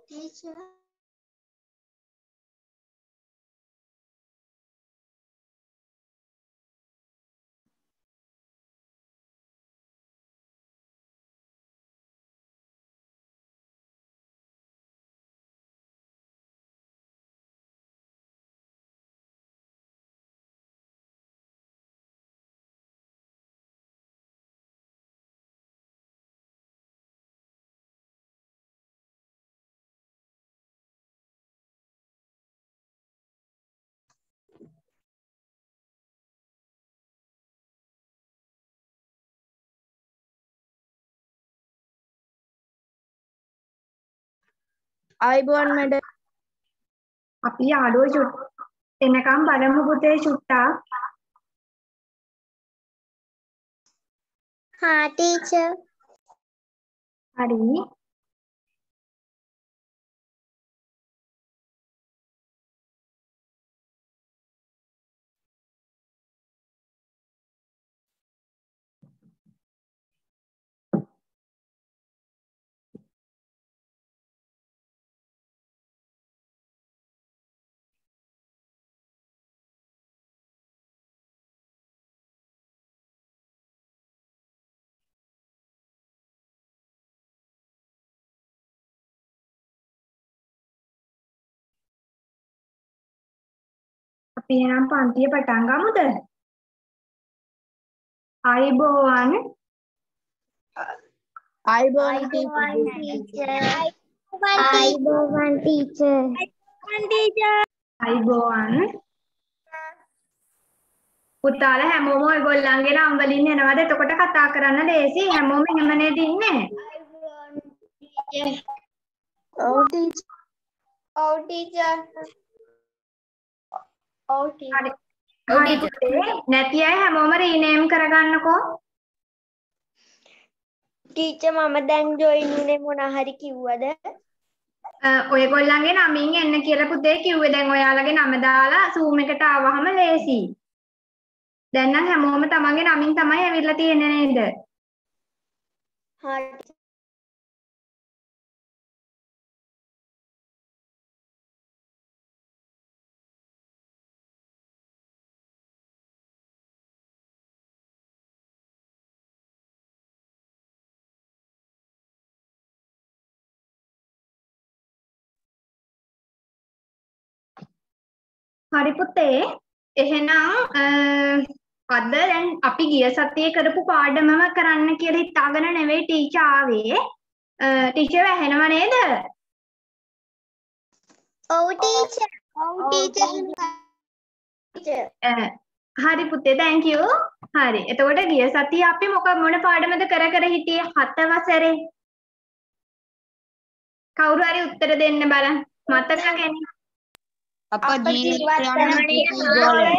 Teacher. ආයිබෝන් madam. අපි යාළුවෝ එනකම් බලමු පුතේ චුට්ටක්. हाँ टीचर. හරි. අපි එහෙනම් පන්තිය පටන් ගමුද? ආයිබෝවන්. ආයිබෝන් teacher. Ayubowan teacher. ආයිබෝවන්. පුතාලා හැමෝම ඔයගොල්ලන්ගේ නම් වලින් එනවාද? එතකොට කතා කරන්න ලේසි. හැමෝම එහෙම නේද ඉන්නේ? ඔව් teacher. Oh teacher. Oh teacher. හරි පුතේ. නැති අය හැමෝම රීනේම් කරගන්නකෝ. ටීචර් මම දැන් ජොයින් වුණේ මොන හරි කිව්වද? ඔයගොල්ලන්ගේ නමින් එන්න කියලා පුතේ කිව්වේ. දැන් ඔයාලගේ නම දාලා Zoom එකට ආවහම ලේසි. දැන් නම් හැමෝම තමන්ගේ නමින් තමයි ඇවිල්ලා තියෙන්නේ නේද? හරි. හරි පුතේ. එහෙනම් අද දැන් අපි ගිය සතියේ කරපු පාඩමම කරන්න කියලා හිතාගෙන නෙවෙයි ටීචර් ආවේ. ටීචර් ඇහෙනව නේද? Oh teacher. Oh teacher. හරි පුතේ thank you. හරි. එතකොට ගිය සතියේ අපි මොන පාඩමද කර හිටියේ 7 වසරේ? කවුරු හරි උත්තර දෙන්න බලන්න. මතක ගැනීම. අප ජීවත් වන පෘථිවිගෝලය.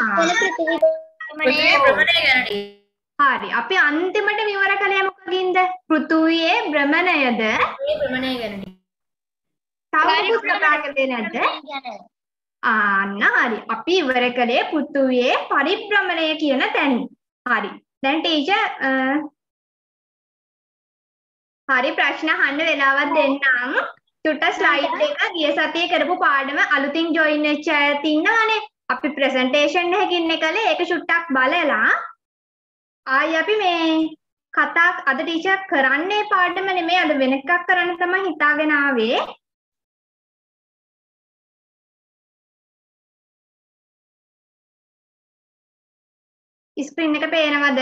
හරි. අපි අන්තිමට විවර කළේ මොකකින්ද? පෘථුවියේ භ්‍රමණයද? භ්‍රමණය ගැන. තව පුස්තකාකේ නැද්ද? අන්න හරි. අපි ඉවර කළේ පෘථුවියේ පරිභ්‍රමණය කියන තැන. හරි. දැන් ටීචර් හරි ප්‍රශ්න අහන්න වෙලාවක් දෙන්නම්. චුට්ට ස්ලයිඩ් එක ගිය සතියේ කරපු පාඩම අලුතින් ජොයින් වෙච්ච අයත් ඉන්නවනේ. අපි ප්‍රසන්ටේෂන් එකකින් කළේ ඒක චුට්ටක් බලලා ආයි අපි මේ කතා අද ටීචර් කරන්නේ පාඩම නෙමෙයි අද වෙන එකක් කරන්න තමයි හිතාගෙන ආවේ. ස්ක්‍රීන් එක පේනවද?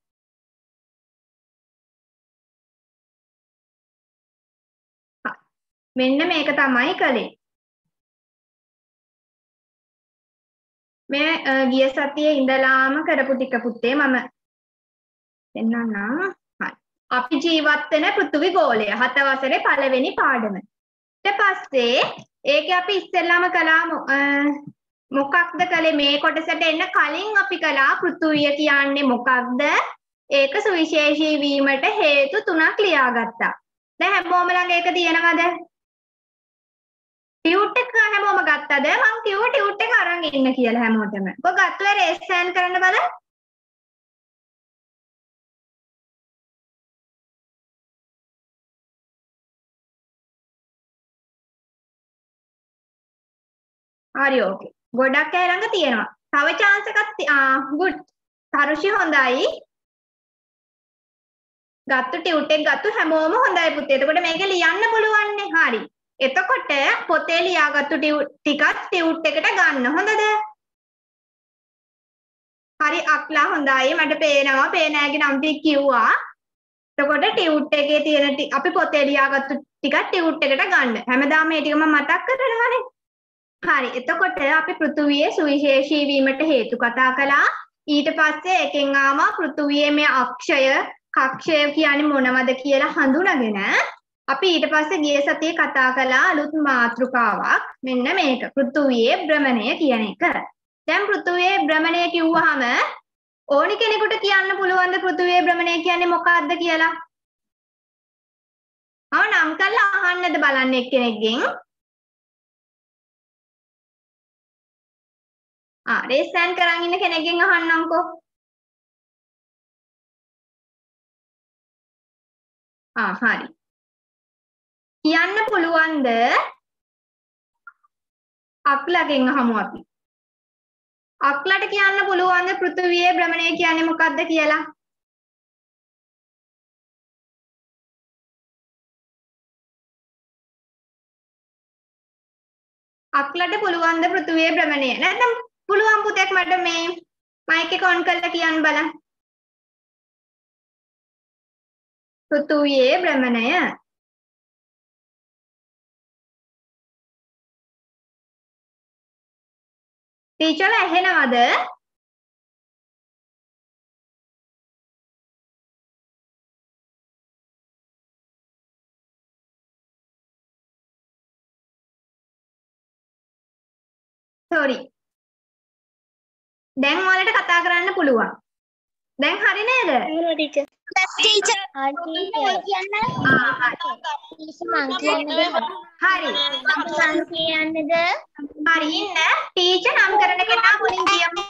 මෙන්න මේක තමයි කළේ. මේ ගිය සතියේ ඉඳලාම කරපු ටික පුතේ මම පෙන්නන්නම්. හරි. අපි ජීවත් වෙන පෘථිවි ගෝලය 7 වසරේ පළවෙනි පාඩම. ඊට පස්සේ ඒකේ අපි ඉස්සෙල්ලාම කළා මොකක්ද කළේ මේ කොටසට එන්න කලින් අපි කළා පෘථිවිය කියන්නේ මොකක්ද? ඒක සුවිශේෂී වීමට හේතු 3ක් ලියාගත්තා. දැන් හැමෝම ළඟ ඒක තියෙනවද? ටියුට් එක හැමෝම ගත්තද? මං කිව්වා ටියුට් එක අරන් ඉන්න කියලා හැමෝටම. ඔබ ගත්තොත් රේස් හෑන්ඩ් කරන්න බලන්න. හරි ඕකේ. ගොඩක් අය ළඟ තියෙනවා. තව chance එකක් good. තරුෂි හොඳයි. ගත්තු ටියුට් එක ගත්තු හැමෝම හොඳයි පුතේ. එතකොට මේක ලියන්න පුළුවන් නේ. හරි. එතකොට පොතේ ලියාගත්තු ටිකත් ටියුට් එකට ගන්න. හොඳද? හරි අක්ලා හොඳයි. මට පේනවා. පේනෑගේ නම් ටික කිව්වා. එතකොට ටියුට් එකේ තියෙන අපි පොතේ ලියාගත්තු ටිකත් ටියුට් එකට ගන්න. හැමදාම මේ ටිකම මතක් කරනවානේ. හරි. එතකොට අපි පෘථුවියේ සුවිශේෂී වීමට හේතු කතා කළා. ඊට පස්සේ එකෙන් ආවා පෘථුවියේ මේ අක්ෂය කක්ෂය කියන්නේ මොනවද කියලා හඳුනාගෙන අපි ඊට පස්සේ ගිය සතියේ කතා කළා අලුත් මාතෘකාවක්. මෙන්න මේක. පෘථුවියේ භ්‍රමණය කියන එක. දැන් පෘථුවියේ භ්‍රමණය කිව්වහම ඕනි කෙනෙකුට කියන්න පුළුවන්ද පෘථුවියේ භ්‍රමණය කියන්නේ මොකක්ද කියලා? නම් කරලා අහන්නද බලන්න එක්කෙනෙක්ගෙන්. රේස් හෑන්ඩ් කරන් ඉන්න කෙනෙක්ගෙන් අහන්නම්කෝ. හරි. කියන්න පුළුවන්ද? අක්ලගෙන් අහමු අපි. අක්ලට කියන්න පුළුවන්ද පෘථුවියේ භ්‍රමණය කියන්නේ මොකක්ද කියලා? අක්ලට පුළුවන්ද පෘථුවියේ භ්‍රමණය? නැත්නම් පුළුවන් පුතෙක් මට මේ මයික් එක ඔන් කරලා කියන්න බලන්න. පෘථුවියේ භ්‍රමණය. ටීචර් ඇහෙනවද? sorry. දැන් ඔයාලට කතා කරන්න පුළුවන්. දැන් හරි නේද? ටීචර් හරි ඉන්න ටීචර් නම් කරන කෙනා මුලින් කියමු.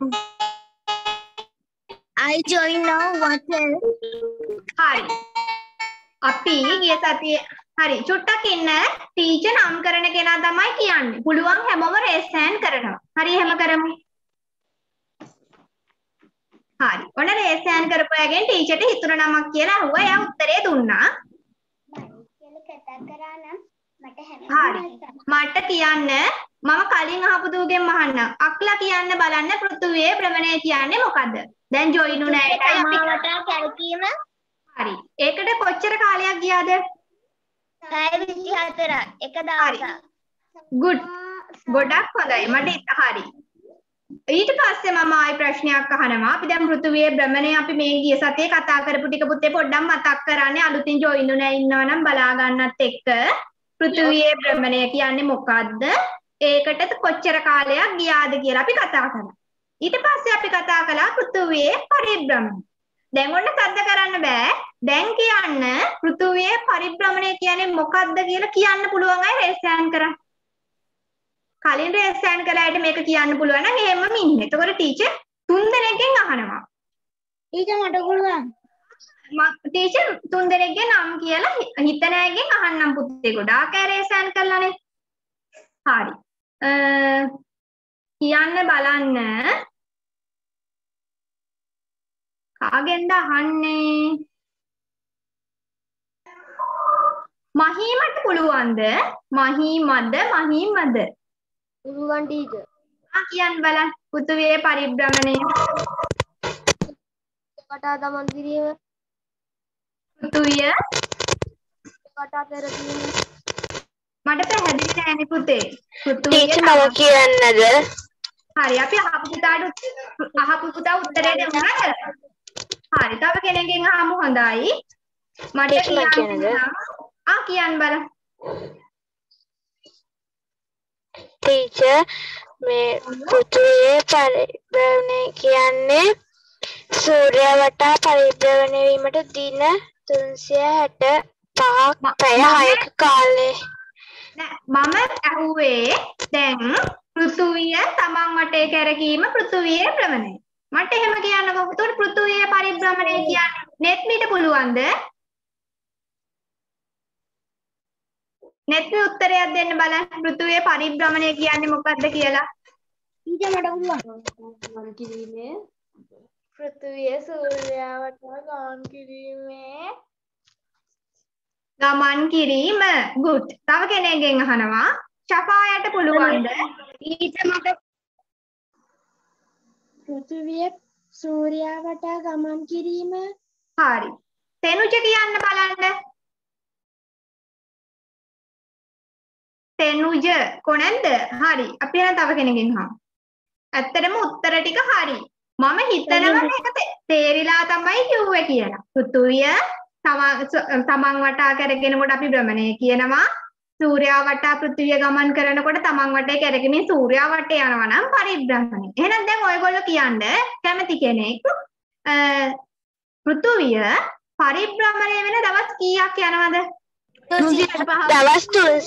I join now what හරි. අපි ගිය සතියේ හරි චුට්ටක් ඉන්න ටීචර් නම් කරන කෙනා තමයි කියන්නේ. පුළුවන් හැමෝම රේස් හෑන්ඩ් කරනවා. හරි එහෙම කරමු. හරි. ඔන්න රේස් හෑන්ඩ් කරපු අයගෙන් ටීචර්ට හිතුණ නමක් කියලා අහුවා. එයා උත්තරේ දුන්නා. හරි. මට කියන්න මම කලින් අහපු දුවගෙන් අහන්නම්. අක්ලා කියන්න බලන්න පෘථුවියේ භ්‍රමණය කියන්නේ මොකද්ද? දැන් ජොයින් උන ඇයටයි අපි කැරකීම හරි. ඒකට කොච්චර කාලයක් ගියාද? 24 එක දවසක්. good. ගොඩක් හොඳයි. මට හරි. ඊට පස්සේ මම ආයි ප්‍රශ්නයක් අහනවා. අපි දැන් පෘථුවියේ භ්‍රමණය අපි මේ ගිය සතියේ කතා කරපු ටික පුතේ පොඩ්ඩක් මතක් කරන්නේ. අලුතින් ජොයින් උන ඉන්නවා නම් බලා ගන්නත් එක්ක. පෘථුවියේ භ්‍රමණය කියන්නේ මොකද්ද? ඒකට කොච්චර කාලයක් ගියාද කියලා අපි කතා කරා. ඊට පස්සේ අපි කතා කළා පෘථුවියේ පරිභ්‍රමණය. දැන් ඔන්න සද්ද කරන්න බෑ. දැන් කියන්න පෘථුවියේ පරිභ්‍රමණය කියන්නේ මොකද්ද කියලා කියන්න පුළුවන් අය රේස් හෑන්ඩ් කරා. කලින් රේස් හෑන්ඩ් කළාට මේක කියන්න පුළුවන් නම් එහෙමම ඉන්න. එතකොට ටීචර් 3 දෙනෙක්ගෙන් අහනවා. ටීචර් මට පුළුවන්. ටීචර් 3 දෙනෙක්ගේ නම් කියලා හිතන අයගෙන් අහන්නම් පුතේ. ගොඩාක් අය රේස් හෑන්ඩ් කළානේ. හරි. කියන්න බලන්න. කාගෙන්ද අහන්නේ? මහීමට පුළුවන්ද? මහීමද මහීමද? පුළුවන් ටීචර්. කියන්න බලන්න. පෘථුවියේ පරිභ්‍රමණය. කටා තමන් කිරීම. පෘථුවිය කටා පෙරදීම. මට පැහැදිලි නෑනේ පුතේ. ටීචර් මම කියන්නද? හරි අපි අහපු පුතා උත්තරේ දෙමුනද? හරි තව කෙනෙක්ගෙන් අහමු හොඳයි. මට කියන්න කියන්න බලන්න. ටීචර් මේ පෘථිවියේ පරිභ්‍රමණය කියන්නේ සූර්යය වටා පරිභ්‍රමණය වීමට දින 365ක් පැය 6ක කාලේ. මම අහුවේ දැන් පෘථුවිය තමන් වටේ කැරකීම පෘථුවියේ භ්‍රමණය. මට එහෙම කියන්නකෝ. ඒතකොට පෘථුවියේ පරිභ්‍රමණය කියන්නේ නෙත් මීට පුළුවන්ද? නැත්නම් උත්තරයක් දෙන්න බලන්න. පෘථුවියේ පරිභ්‍රමණය කියන්නේ මොකක්ද කියලා. ඊට මට පුළුවන්. ගමන් කිරීමේ පෘථිවිය සූර්යාවට ගමන් කිරීමේ ගමන් කිරීම. good. තව කෙනෙක්ගෙන් අහනවා. ශපායට පුළුවන්ද? ඊට මට පෘථිවිය සූර්යයා වටා ගමන් කිරීම. හරි. තෙනුජ කියන්න බලන්න. තෙනුජ කොනෙන්ද? හරි. අපි එහෙනම් තව කෙනෙක්ගෙන් අහමු. ඇත්තටම උත්තර ටික හරි. මම හිතනවා මේක තේරිලා තමයි කිව්වේ කියලා. පෘථුවිය තමන් වටා කරගෙනකොට අපි භ්‍රමණය කියනවා. සූර්යා වටා පෘථිවිය ගමන් කරනකොට තමන් වටේ කරගෙමින් සූර්යා වටේ යනවා නම් පරිභ්‍රමණය. එහෙනම් දැන් ඔයගොල්ලෝ කියන්න කැමති කෙනෙක් පෘථුවිය පරිභ්‍රමණය වෙන දවස් කීයක් යනවද? දවස්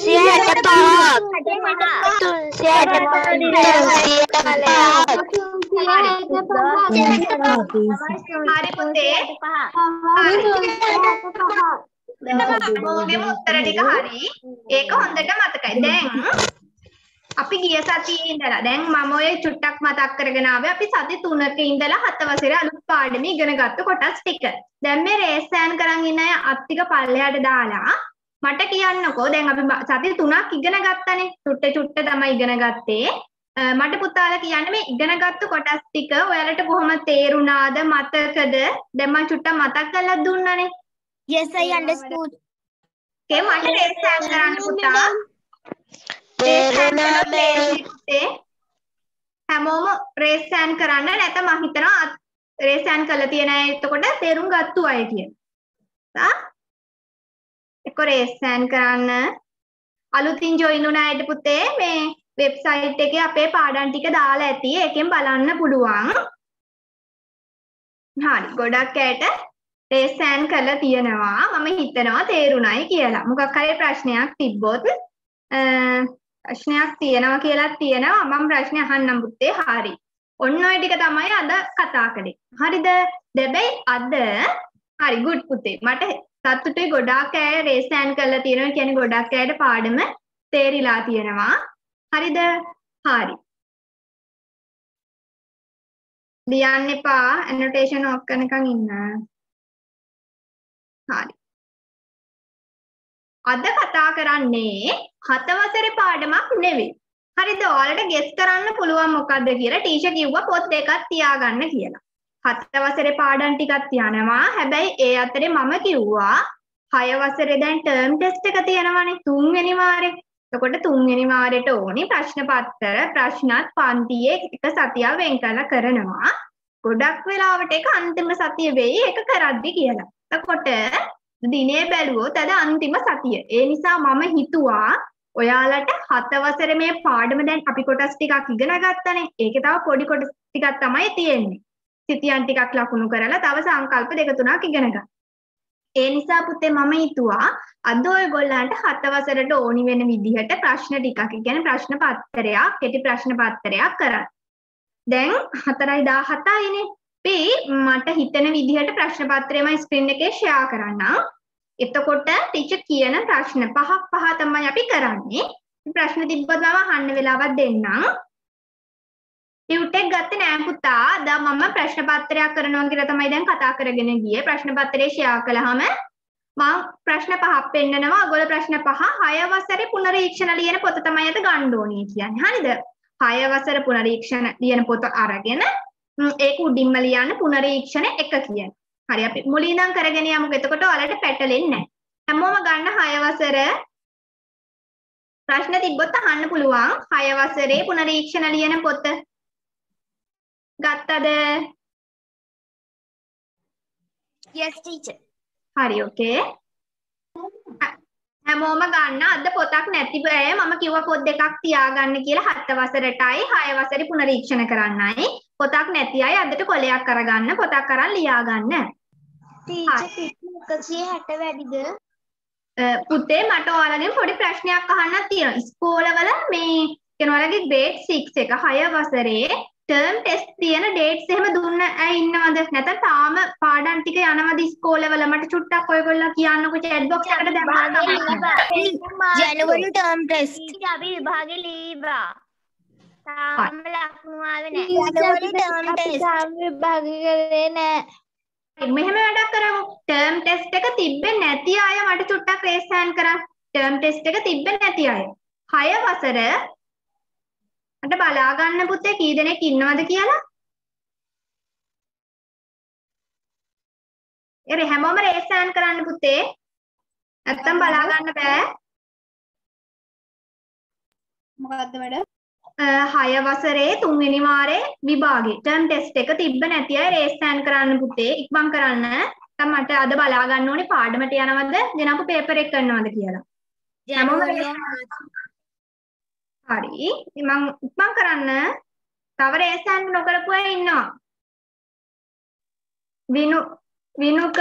හරි පුතේ. ඔයගෙම උත්තර ටික හරි. ඒක හොඳට මතකයි. දැන් අපි ගිය සතියේ ඉඳලා දැන් මම ඔය චුට්ටක් මතක් කරගෙන ආවේ අපි සති 3ක ඉඳලා 7 වසරේ අලුත් පාඩම ඉගෙන ගත්ත කොටස් ටික. දැන් මේ රේස් සෑන් කරන් ඉන්න අය අත් ටික පල්ලෙහාට දාලා මට කියන්නකෝ දැන් අපි සති 3ක් ඉගෙන ගත්තනේ. චුට්ට තමයි ඉගෙන ගත්තේ. මට පුතාලා කියන්න මේ ඉගෙනගත්තු කොටස් ටික ඔයාලට කොහොම තේරුණාද මතකද? දැන් මම චුට්ටක් මතක් කරලා දුන්නානේ. Yes, I understood. මට රේස් සෑන් කරන්න පුතා. තේරුණා පුතේ. හැමෝම රේස් සෑන් කරන්න නැත්නම් මම හිතනවා රේස් සෑන් කරලා තියෙන අය එතකොට තේරුම් ගත්තු අය කියලා. එක්ක රේස් සෑන් කරන්න. අලුතින් ජොයින් වුණ අයට පුතේ මේ වෙබ්සයිට් එකේ අපේ පාඩම් ටික දාලා ඇති. ඒකෙන් බලන්න පුළුවන්. හරි. ගොඩක් අයට රේස් සෑන් කරලා තියෙනවා. මම හිතනවා තේරුණයි කියලා. මොකක් හරි ප්‍රශ්නයක් තිබ්බොත් ප්‍රශ්නයක් තියෙනවා කියලා තියෙනවා. මම ප්‍රශ්නේ අහන්නම් පුතේ. හරි. ඔන්න ඔය ටික තමයි අද කතා කරේ. හරිද? දෙබැයි අද හරි good පුතේ. මට සතුටුයි ගොඩාක් අය රේස් සෑන් කරලා තියෙනවා. කියන්නේ ගොඩක් අයට පාඩම තේරිලා තියෙනවා. හරිද? හරි. ලියන්න එපා. annotation off කරනකන් ඉන්න. හරි. අද කතා කරන්නේ 7 වසරේ පාඩමක් නෙවෙයි. හරිද? ඔයාලට ගෙස් කරන්න පුළුවන් මොකද්ද කියලා ටීචර් කිව්වා පොත් දෙකක් තියාගන්න කියලා. 7 වසරේ පාඩම් ටිකක් තියනවා. හැබැයි ඒ අතරේ මම කිව්වා 6 වසරේ දැන් ටර්ම් ටෙස්ට් එක තියෙනවානේ 3 වෙනි වාරේ. එතකොට 3 වෙනි වාරයට ඕනි ප්‍රශ්න පත්‍ර ප්‍රශ්නත් පන්තියේ එක සතියක් වෙන් කරලා කරනවා. ගොඩක් වෙලාවට ඒක අන්තිම සතිය වෙයි ඒක කරද්දි කියලා. එතකොට දිනේ බැලුවොත් අද අන්තිම සතිය. ඒ නිසා මම හිතුවා ඔයාලට 7 වසරේ මේ පාඩම දැන් අපි කොටස් ටිකක් ඉගෙන ගත්තනේ. ඒකේ තව පොඩි කොටස් ටිකක් තමයි තියෙන්නේ. සිතියන් ටිකක් ලකුණු කරලා තව සංකල්ප දෙක තුනක් ඉගෙන ගන්න. ඒ නිසා පුතේ මම හිතුවා අද ඔයගොල්ලන්ට 7 වසරට ඕනි වෙන විදිහට ප්‍රශ්න ටිකක්, ඒ කියන්නේ ප්‍රශ්න පත්‍රයක්, කෙටි ප්‍රශ්න පත්‍රයක් කරන්න. දැන් 4:17යිනේ. අපි මට හිතෙන විදිහට ප්‍රශ්න පත්‍රය මම ස්ක්‍රීන් එකේ ෂෙයා කරන්නම්. එතකොට ටීචර් කියන ප්‍රශ්න පහ තමයි අපි කරන්නේ. ප්‍රශ්න තිබ්බොත් මම අහන්න වෙලාවක් දෙන්නම්. ටියුටෙක් ගත්තේ නෑ පුතා. දැන් මම ප්‍රශ්න පත්‍රයක් කරනවා කියලා තමයි දැන් කතා කරගෙන ගියේ. ප්‍රශ්න පත්‍රය ෂෙයා කළාම මම ප්‍රශ්න පහක් පෙන්නනවා. ඔයගොල්ලෝ ප්‍රශ්න පහ 6 වසරේ පුනරීක්ෂණ ලියන පොත තමයි අද ගන්න ඕනේ කියන්නේ. හරිද? 6 වසර පුනරීක්ෂණ ලියන පොත අරගෙන ඒක උඩින්ම ලියන්න පුනරීක්ෂණ 1 කියන්නේ. හරි අපි මුලින් ඉඳන් කරගෙන යමු. එතකොට ඔයාලට පැටලෙන්නේ නැහැ. හැමෝම ගන්න 6 වසර ප්‍රශ්න තිබ්බොත් අහන්න පුළුවන්. 6 වසරේ පුනරීක්ෂණ ලියන පොත ගත්තද? Yes, teacher. හරි okay. හැමෝම ගන්න. අද පොතක් නැති බෑ. මම කිව්වා පොත් දෙකක් තියාගන්න කියලා 7 වසරටයි 6 වසරේ පුනරීක්ෂණ කරන්නයි. පොතක් නැති අය අදට කොලයක් අරගන්න. පොතක් අරන් ලියා ගන්න. ටීචර් 160 වැඩිද? පුතේ මට ඔයාලගෙන් පොඩි ප්‍රශ්නයක් අහන්නක් තියෙනවා. ඉස්කෝලවල මේ කියන ඔයාලගේ grade 6 එක 6 වසරේ ටර්ම් ටෙස්ට් තියෙන ඩේට්ස් එහෙම දුන්න අය ඉන්නවද? නැත්නම් තාම පාඩම් ටික යනවද ඉස්කෝලේ වල? මට චුට්ටක් ඔයගොල්ලෝ කියන්නකෝ chat box එකට දැම්මම ජනවරි ටර්ම් ටෙස්ට්. අපි විභාගේ ලීවා. තාම ලකුණු ආවේ නැහැ. January term test. විභාගේ කරේ නැහැ. මෙහෙම වැඩක් කරමු. ටර්ම් ටෙස්ට් එක තිබ්බේ නැති අය මට චුට්ටක් රේස් හෑන්ඩ් කරන්න. ටර්ම් ටෙස්ට් එක තිබ්බේ නැති අය. 6 වසර මට බලා ගන්න පුතේ කී දෙනෙක් ඉන්නවද කියලා? ඒ හැමෝම රේස් හෑන්ඩ් කරන්න පුතේ. නැත්තම් බලා ගන්න බෑ. මොකද්ද මැඩම්? 6 වසරේ 3 වෙනි වාරේ විභාගේ ටර්ම් ටෙස්ට් එක තිබ්බ නැති අය රේස් හෑන්ඩ් කරන්න පුතේ. ඉක්මන් කරන්න. නැත්තම් මට අද බලා ගන්න ඕනේ පාඩමට යනවද දෙනපු පේපර් එක කරනවද කියලා. හරි. මම ඉක්මන් කරන්න. තව රේස් හෑන්ඩ් නොකරපු අය ඉන්නවා. විනුක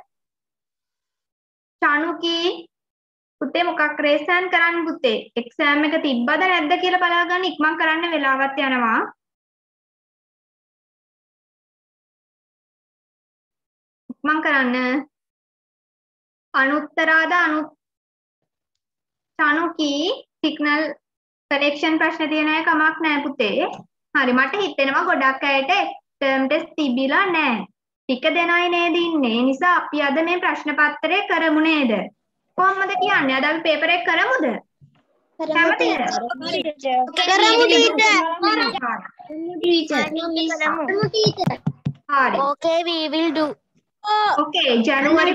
චනුකි පුතේ මොකක් රේස් හෑන්ඩ් කරන්න පුතේ. එක්සෑම් එක තිබ්බද නැද්ද කියලා බලා ගන්න. ඉක්මන් කරන්න වෙලාවත් යනවා. ඉක්මන් කරන්න. අනුත්තරාද චනුකි සිග්නල් කනෙක්ෂන් ප්‍රශ්න තියෙන අය කමක් නැහැ පුතේ. හරි මට හිතෙනවා ගොඩක් අයට ටර්ම් ටෙස්ට් තිබිලා නැහැ. ටික දෙනයි නේද ඉන්නේ. ඒ නිසා අපි අද මේ ප්‍රශ්න පත්‍රය කරමු නේද? කොහොමද කියන්නේ? අද අපි පේපර් එක කරමුද? කැමතිද? හරි. Okay, we will do. Okay, ජනවාරි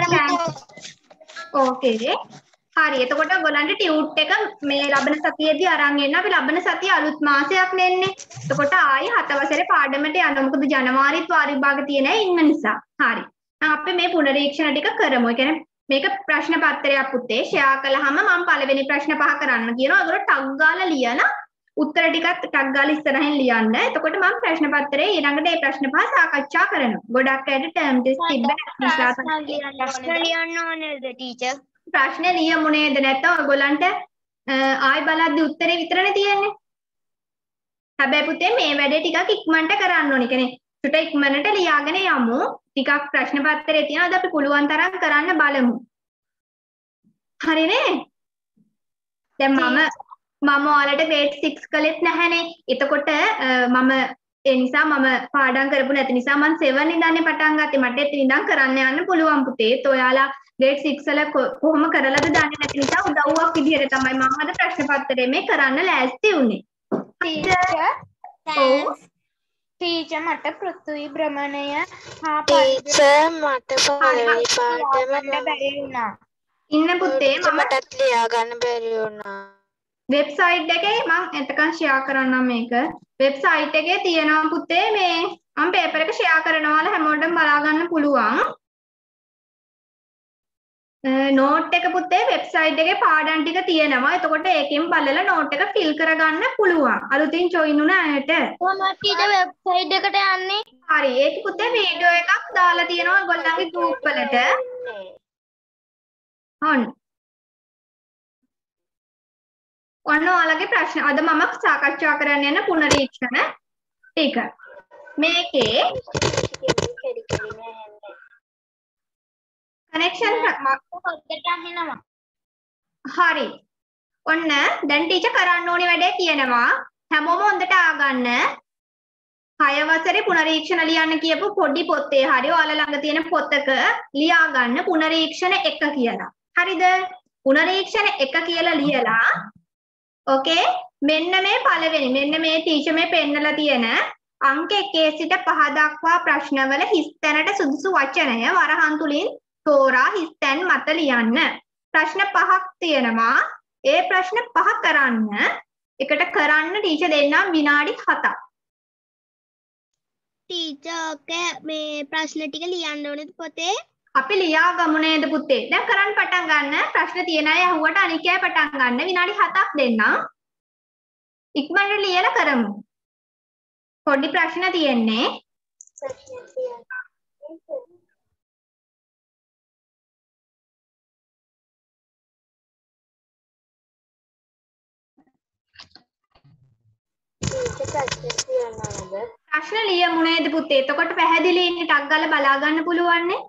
5 ඕකේ. හරි. එතකොට ඔයගොල්ලන්ට ටියුට් එක මේ ලබන සතියේදී අරන් එන්න. අපි ලබන සතිය අලුත් මාසයක් නෙන්නේ. එතකොට ආයි 7 වසරේ පාඩමට යන්න. මොකද ජනවාරිත් වාර විභාග තියෙන ඉන්න නිසා. හරි. අපි මේ පුනරීක්ෂණ ටික කරමු. ඒ කියන්නේ මේක ප්‍රශ්න පත්‍රයක් පුතේ ෂෙයා කළාම මම පළවෙනි ප්‍රශ්න 5 කරන්න කියනවා. ඒගොල්ලෝ ටග් ගාලා ලියලා උත්තර ටිකත් ටග් ගාලා ඉස්සරහින් ලියන්න. එතකොට මම ප්‍රශ්න පත්‍රයේ ඊළඟට මේ ප්‍රශ්න 5 සාකච්ඡා කරනවා. ගොඩක් අයට ටර්ම් ටෙස්ට් තිබ්බ නිසා ප්‍රශ්න ලියන්න ඕනේද ටීචර්? ප්‍රශ්න ලියමු නේද? නැත්නම් ඔයගොල්ලන්ට ආයි බලද්දි උත්තරේ විතරනේ තියෙන්නේ. හැබැයි පුතේ මේ වැඩේ ටිකක් ඉක්මනට කරන්න ඕනේ. කියන්නේ චුට ඉක්මනට ලියාගෙන යමු. ටිකක් ප්‍රශ්න පත්‍රයේ තියෙනවාද අපි පුළුවන් තරම් කරන්න බලමු. හරිනේ? දැන් මම ඔයාලට grade 6 කළෙත් නැහැනේ. එතකොට මම ඒ නිසා මම පාඩම් කරපු නැති නිසා මම 7 ඉඳන්නේ පටන් ගත්තේ. මට එතන ඉඳන් කරන්න යන්න පුළුවන් පුතේ. ඒත් ඔයාලා grade 6 වල කොහොම කරලාද දන්නේ නැති නිසා උදව්වක් විදිහට තමයි මම අද ප්‍රශ්න පත්‍රයේ මේ කරන්න ලෑස්ති වුනේ. ටීචර් මට පෘථිවි භ්‍රමණය හා ටීචර් මට පළවෙනි පාඩම බැරි වුණා. ඉන්න පුතේ මටත් ලියා ගන්න බැරි වුණා. වෙබ්සයිට් එකේ මම එතකන් ෂෙයා කරන්නම් මේක. වෙබ්සයිට් එකේ තියෙනවා පුතේ මේ මම පේපර් එක ෂෙයා කරනවාල හැමෝටම බලා ගන්න පුළුවන්. නෝට් එක පුතේ වෙබ්සයිට් එකේ පාඩම් ටික තියෙනවා. එතකොට ඒකෙන් බලලා නෝට් එක ෆිල් කරගන්න පුළුවන්. අලුතින් join වුණ අයට. කොහොමද ටීචර් වෙබ්සයිට් එකට යන්නේ? හරි. ඒක පුතේ වීඩියෝ එකක් දාලා තියෙනවා ඔයගොල්ලන්ගේ group වලට. ඔන්න ඔයාලගේ ප්‍රශ්න අද මම සාකච්ඡා කරන්න යන පුනරීක්ෂණ ටික. මේකේ කනෙක්ෂන් හොද්දට අහිනවා. හරි. ඔන්න දැන් ටීචර් කරන්න ඕනි වැඩේ කියනවා. හැමෝම හොඳට ආගන්න. 6 වසරේ පුනරීක්ෂණ ලියන්න කියපු පොඩි පොතේ හරි ඔයාලා ළඟ තියෙන පොතක ලියා ගන්න පුනරීක්ෂණ 1 කියලා. හරිද? පුනරීක්ෂණ 1 කියලා ලියලා ඕකේ මෙන්න මේ පළවෙනි මෙන්න මේ ටීචර් මේ පෙන්නලා තියෙන අංක 1 සිට 5 දක්වා ප්‍රශ්නවල හිස්තැනට සුදුසු වචනය වරහන් තුලින් තෝරා හිස්තැන් මත ලියන්න. ප්‍රශ්න 5ක් තියෙනවා. ඒ ප්‍රශ්න 5 කරන්න එකට කරන්න ටීචර් දෙන්නම් විනාඩි 7ක්. ටීචර් ඔකේ මේ ප්‍රශ්න ටික ලියන්න ඕනේද පොතේ? අපි ලියා ගමු නේද පුතේ? දැන් කරන්න පටන් ගන්න. ප්‍රශ්න තියෙන අය අහුවට අනික අය පටන් ගන්න. විනාඩි 7ක් දෙන්නම්. ඉක්මනට ලියලා කරමු. පොඩි ප්‍රශ්න තියෙන්නේ. ප්‍රශ්න ලියමු නේද පුතේ? එතකොට පැහැදිලි ඉන්නේ ටක් ගාලා බලා ගන්න පුළුවන් නේ.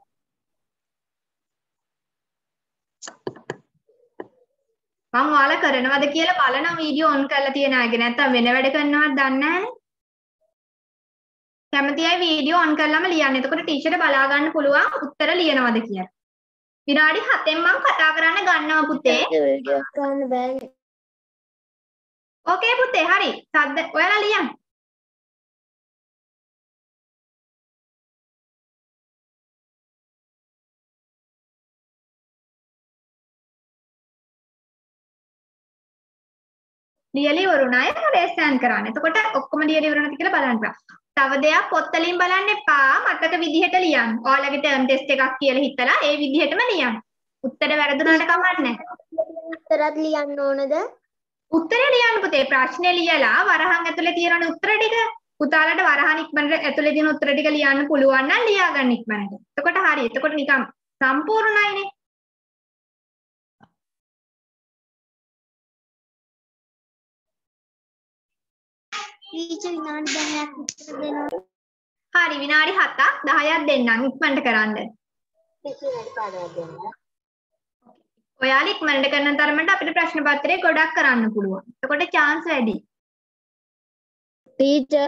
මම ඔයාලා කරනවද කියලා බලන වීඩියෝ ඔන් කරලා තියෙන අයගේ නැත්තම් වෙන වැඩ කරනවද දන්නේ නැහැ. කැමති අය වීඩියෝ ඔන් කරලාම ලියන්න. එතකොට ටීචර්ට බලා ගන්න පුළුවන් උත්තර ලියනවද කියලා. විනාඩි 7න් මම කතා කරන්න ගන්නවා පුතේ. ඕකේ පුතේ හරි. සද්ද ඔයාලා ලියන්න. ලියලි වරුණාය රේස්ටෑන් කරන්න. එතකොට ඔක්කොම ලියලි වරුණාද කියලා බලන්න බෑ. තව දෙයක් පොත් වලින් බලන්න එපා. මතක විදිහට ලියන්න. ඔයාලගේ ටර්ම් ටෙස්ට් එකක් කියලා හිතලා ඒ විදිහටම ලියන්න. උත්තර වැරදුනට කමක් නැහැ. උත්තරත් ලියන්න ඕනද? උත්තරේ ලියන්න පුතේ. ප්‍රශ්නේ ලියලා වරහන් ඇතුලේ තියෙන උත්තර ටික පුතාලට වරහන් ඉක්මනට ඇතුලේ තියෙන උත්තර ටික ලියන්න පුළුවන් නම් ලියා ගන්න ඉක්මනට. එතකොට හරි. එතකොට නිකන් සම්පූර්ණයිනේ. ටීචර් විනාඩි 10ක් විතර දෙනවා. හරි විනාඩි 7ක් 10ක් දෙන්නම් ඉක්මනට කරන්න. ඔයාලා ඉක්මනට කරන තරමට අපිට ප්‍රශ්න පත්‍රය ගොඩක් කරන්න පුළුවන්. එතකොට chance වැඩි. ටීචර්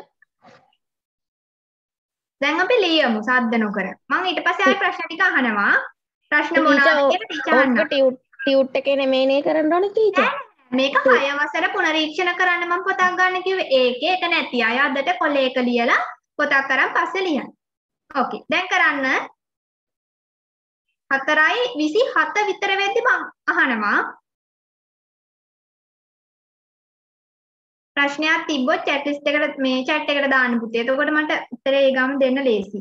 දැන් අපි ලියමු සද්ද නොකර. මම ඊට පස්සේ ආයෙ ප්‍රශ්න ටික අහනවා. ප්‍රශ්න මොනවද කියලා ටීචර් අහන්න. ටියුට් එකේ නෙමෙයිනේ කරන්න ඕනේ ටීචර්. මේක 6 වසර පුනරීක්ෂණ කරන්න මම පොතක් ගන්න කිව්වේ. ඒකේ එක නැති අය අදට කොලේක ලියලා පොතක් අරන් පස්සේ ලියන්න. ඕකේ. දැන් කරන්න 4:27 විතර වෙද්දි මම අහනවා. ප්‍රශ්නයක් තිබ්බොත් chat list එකට මේ chat එකට දාන්න පුතේ. එතකොට මට උත්තරේ ඒ ගාම දෙන්න ලේසි.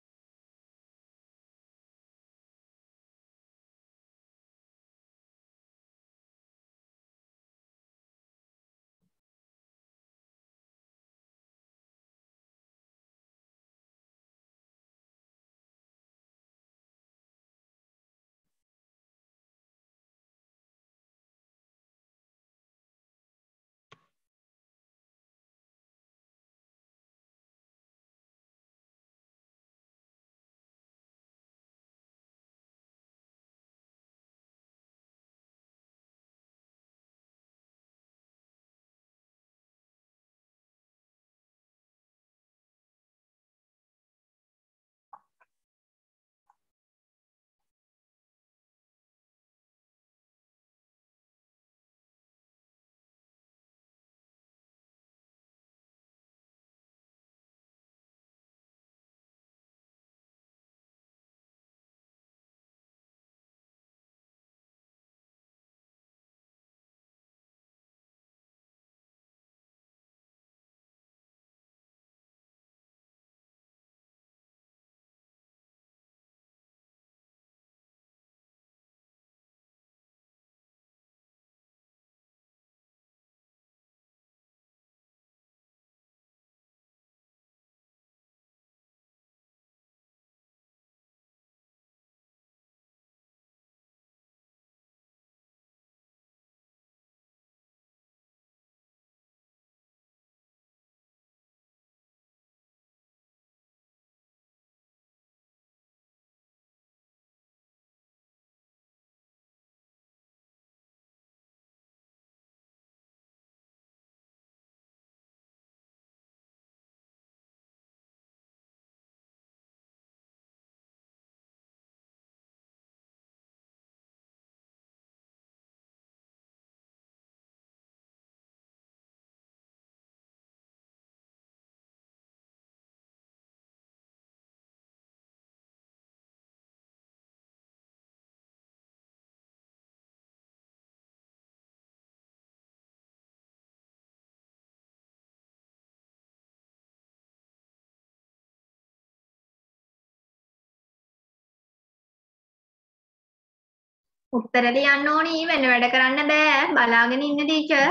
උත්තර ලියන්න ඕනි වෙන වැඩ කරන්න බෑ. බලාගෙන ඉන්න ටීචර්.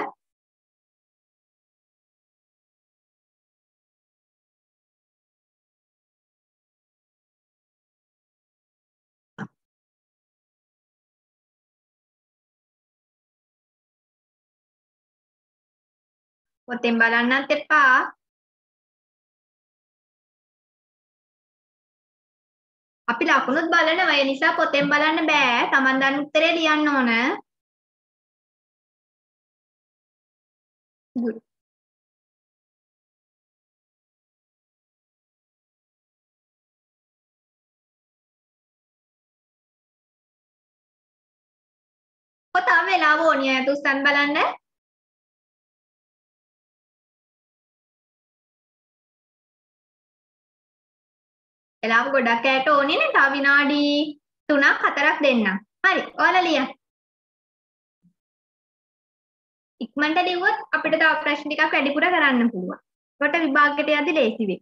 පොතෙන් බලන්නත් එපා. අපි ලකුණුත් බලනවා. ඒ නිසා පොතෙන් බලන්න බෑ. Taman දන්න උත්තරේ ලියන්න ඕන. Good. පොතා වෙලාව ඕනිය තුස්සන් බලන්න. වෙලාව ගොඩක් ඇයට ඕනේ නේ. තව විනාඩි 3ක් 4ක් දෙන්න. හරි. ඔයාලා ලියන්න. ඉක්මනට ලිව්වොත් අපිට තව ප්‍රශ්න ටිකක් වැඩිපුර කරන්න පුළුවන්. ඒකට විභාගයට යද්දි ලේසි වෙයි.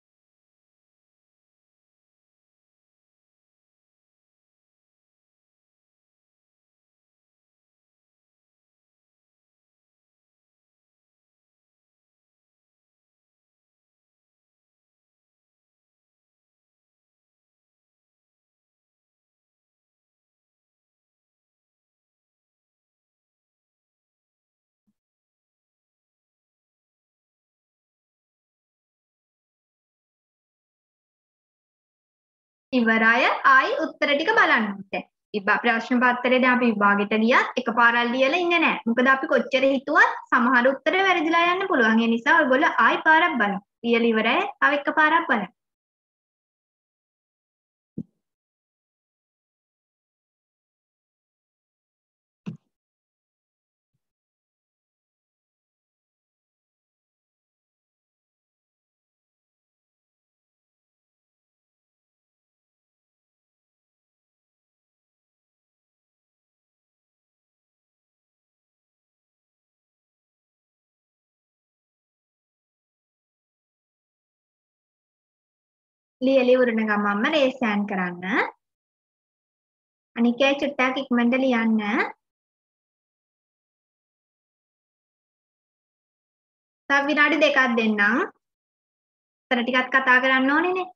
ඉවරය. ආයි උත්තර ටික බලන්න ඕනේ. ප්‍රශ්න පත්‍රයේ දැන් අපි විභාගෙට ගියත් එකපාරක් ලියලා ඉන්නේ නැහැ. මොකද අපි කොච්චර හිතුවත් සමහර උත්තර වැරදිලා යන්න පුළුවන්. ඒ නිසා ඔයගොල්ලෝ ආයි පාරක් බලන්න. ලියලා ඉවරයි. තව එකපාරක් බලන්න. ලියලා ඉවරන ගමන්ම රේස් හෑන්ඩ් කරන්න. අනිකේ චුට්ටක් ඉක්මනට ලියන්න. තව විනාඩි 2ක් දෙන්නම්. උත්තර ටිකක් කතා කරන්න ඕනේනේ.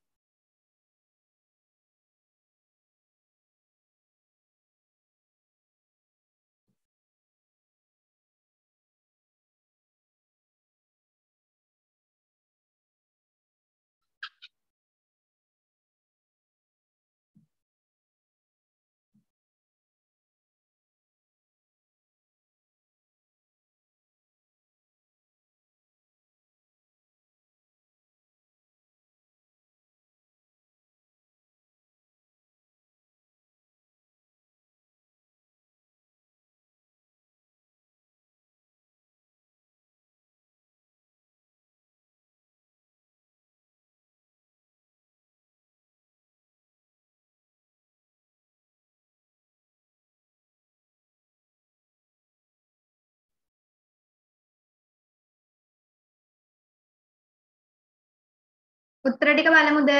උත්තර ටික බලමුද?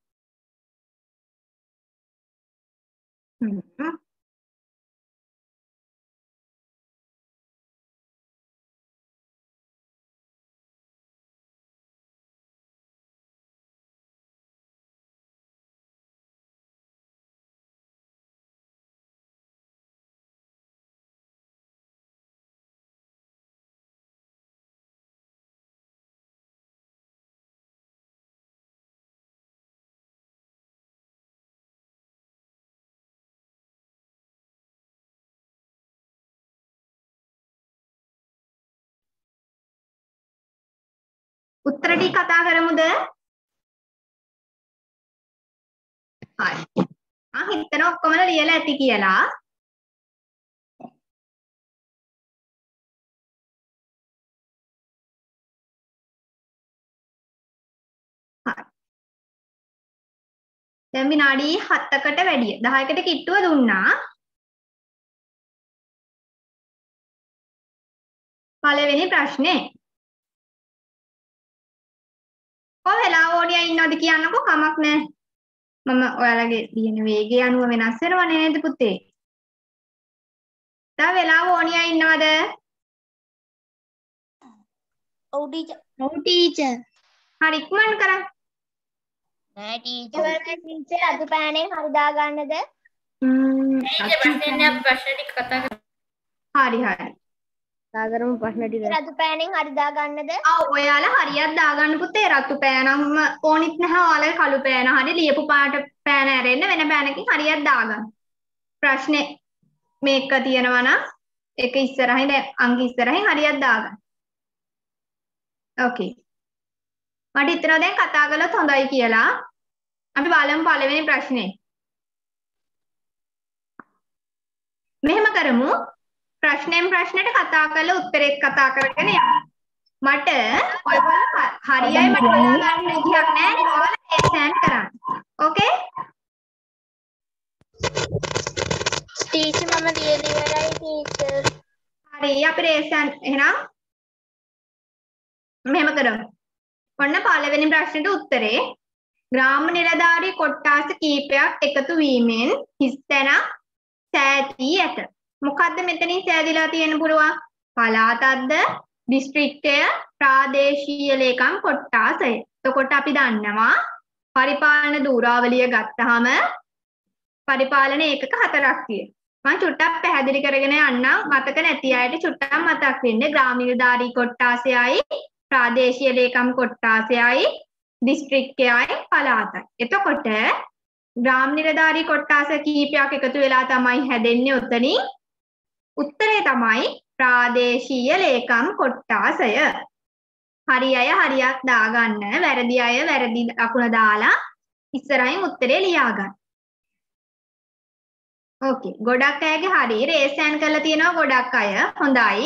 උත්තර ටික කතා කරමුද? හරි. හිතන ඔක්කොම ලියලා ඇති කියලා. හරි. දැන් විනාඩි 7කට වැඩිය 10කට කිට්ටුව දුන්නා. පළවෙනි ප්‍රශ්නේ. වෙලාව ඕනිය ඉන්නවද කියන්නකෝ කමක් නැහැ. මම ඔයාලගේ ලියන වේගය අනුව වෙනස් වෙනව නේද පුතේ? තව වෙලාව ඕනිය ඉන්නවද? ඔව් ටීචර්. ඔව් ටීචර්. හරි ඉක්මන් කරන්න. නෑ ටීචර් අද පෑනෙන් හරි දා ගන්නද? ප්‍රශ්න ටික කතා කරමු. හරි හරි. සාකරමු ප්‍රශ්න ටික. රතු පෑනෙන් හරි දාගන්නද? ඔව් ඔයාලා හරියට දාගන්න පුතේ. රතු පෑනම ඕනිත් නැහැ. ඔයාලා කළු පෑන හරි ලියපු පාට පෑන ඇරෙන්න වෙන පෑනකින් හරියට දාගන්න. ප්‍රශ්නේ මේක තියෙනවා නම් ඒක ඉස්සරහින් දැන් අංක ඉස්සරහින් හරියට දාගන්න. ඕකේ. මට හිතෙනවා දැන් කතා කළොත් හොඳයි කියලා. අපි බලමු පළවෙනි ප්‍රශ්නේ. මෙහෙම කරමු. ප්‍රශ්නෙන් ප්‍රශ්නෙට කතා කරලා උත්තරේ කතා කරගෙන යන්න. මට ඔයගොල්ලෝ හරියයි මට බලා ගන්න විදියක් නැහැ. ඔයාලා ඒසෑන් කරන්න. ඕකේ? ටීචර් මම ලියලා ඉවරයි ටීචර්. හරි අපි ඒසෑන් එහෙනම් මෙහෙම කරමු. ඔන්න පළවෙනි ප්‍රශ්නෙට උත්තරේ ග්‍රාම නිලධාරී කොට්ටාස කීපයක් එකතු වීමෙන් හිස්තැනක් සෑදී ඇත. මොකද්ද මෙතනින් සෑදිලා තියෙන්න පුළුවන්? පළාතක්ද, දිස්ත්‍රික්කය, ප්‍රාදේශීය ලේකම් කොට්ටාසය. එතකොට අපි දන්නවා පරිපාලන ධූරාවලිය ගත්තාම පරිපාලන ඒකක 4ක් තියෙනවා. මම චුට්ටක් පැහැදිලි කරගෙන යන්නම්. මතක නැති අයට චුට්ටක් මතක් වෙන්න. ග්‍රාම නිලධාරී කොට්ටාසයයි, ප්‍රාදේශීය ලේකම් කොට්ටාසයයි, දිස්ත්‍රික්කයයි, පළාතයි. එතකොට ග්‍රාම නිලධාරී කොට්ටාස කීපයක් එකතු වෙලා තමයි හැදෙන්නේ උතනින්. උත්තරේ තමයි ප්‍රාදේශීය ලේකම් කොට්ටාසය. හරි අය හරියක් දාගන්න, වැරදි අය වැරදි අකුණ දාලා ඉස්සරහින් උත්තරේ ලියා ගන්න. ඕකේ. ගොඩක් අයගේ හරි රේසෑන් කරලා තියෙනවා ගොඩක් අය. හොඳයි.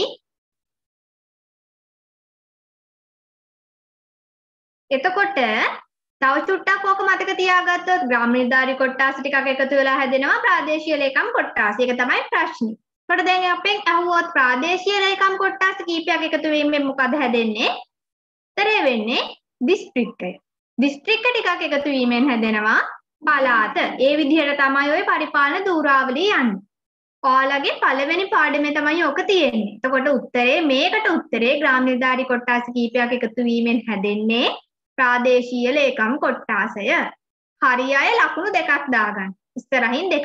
එතකොට තව චුට්ටක් ඕක මතක තියාගත්තොත් ග්‍රාම නිලධාරී කොට්ටාස ටිකක් එකතු වෙලා හැදෙනවා ප්‍රාදේශීය ලේකම් කොට්ටාස. ඒක තමයි ප්‍රශ්නේ. එතකොට දැන් අපෙන් අහුවොත් ප්‍රාදේශීය ලේකම් කොට්ටාස කීපයක් එකතු වීමෙන් මොකද හැදෙන්නේ? උත්තරේ වෙන්නේ දිස්ත්‍රික්කය. දිස්ත්‍රික්ක ටිකක් එකතු වීමෙන් හැදෙනවා පළාත. ඒ විදිහට තමයි ওই පරිපාලන ධූරාවලිය යන්නේ. ඔයාලගේ පළවෙනි පාඩමේ තමයි ඕක තියෙන්නේ. එතකොට උත්තරේ මේකට උත්තරේ ග්‍රාම නිලධාරී කොට්ටාස කීපයක් එකතු වීමෙන් හැදෙන්නේ ප්‍රාදේශීය ලේකම් කොට්ටාසය. හරි අය ලකුණු දෙකක් දාගන්න. ඉස්සරහින් දෙකක්.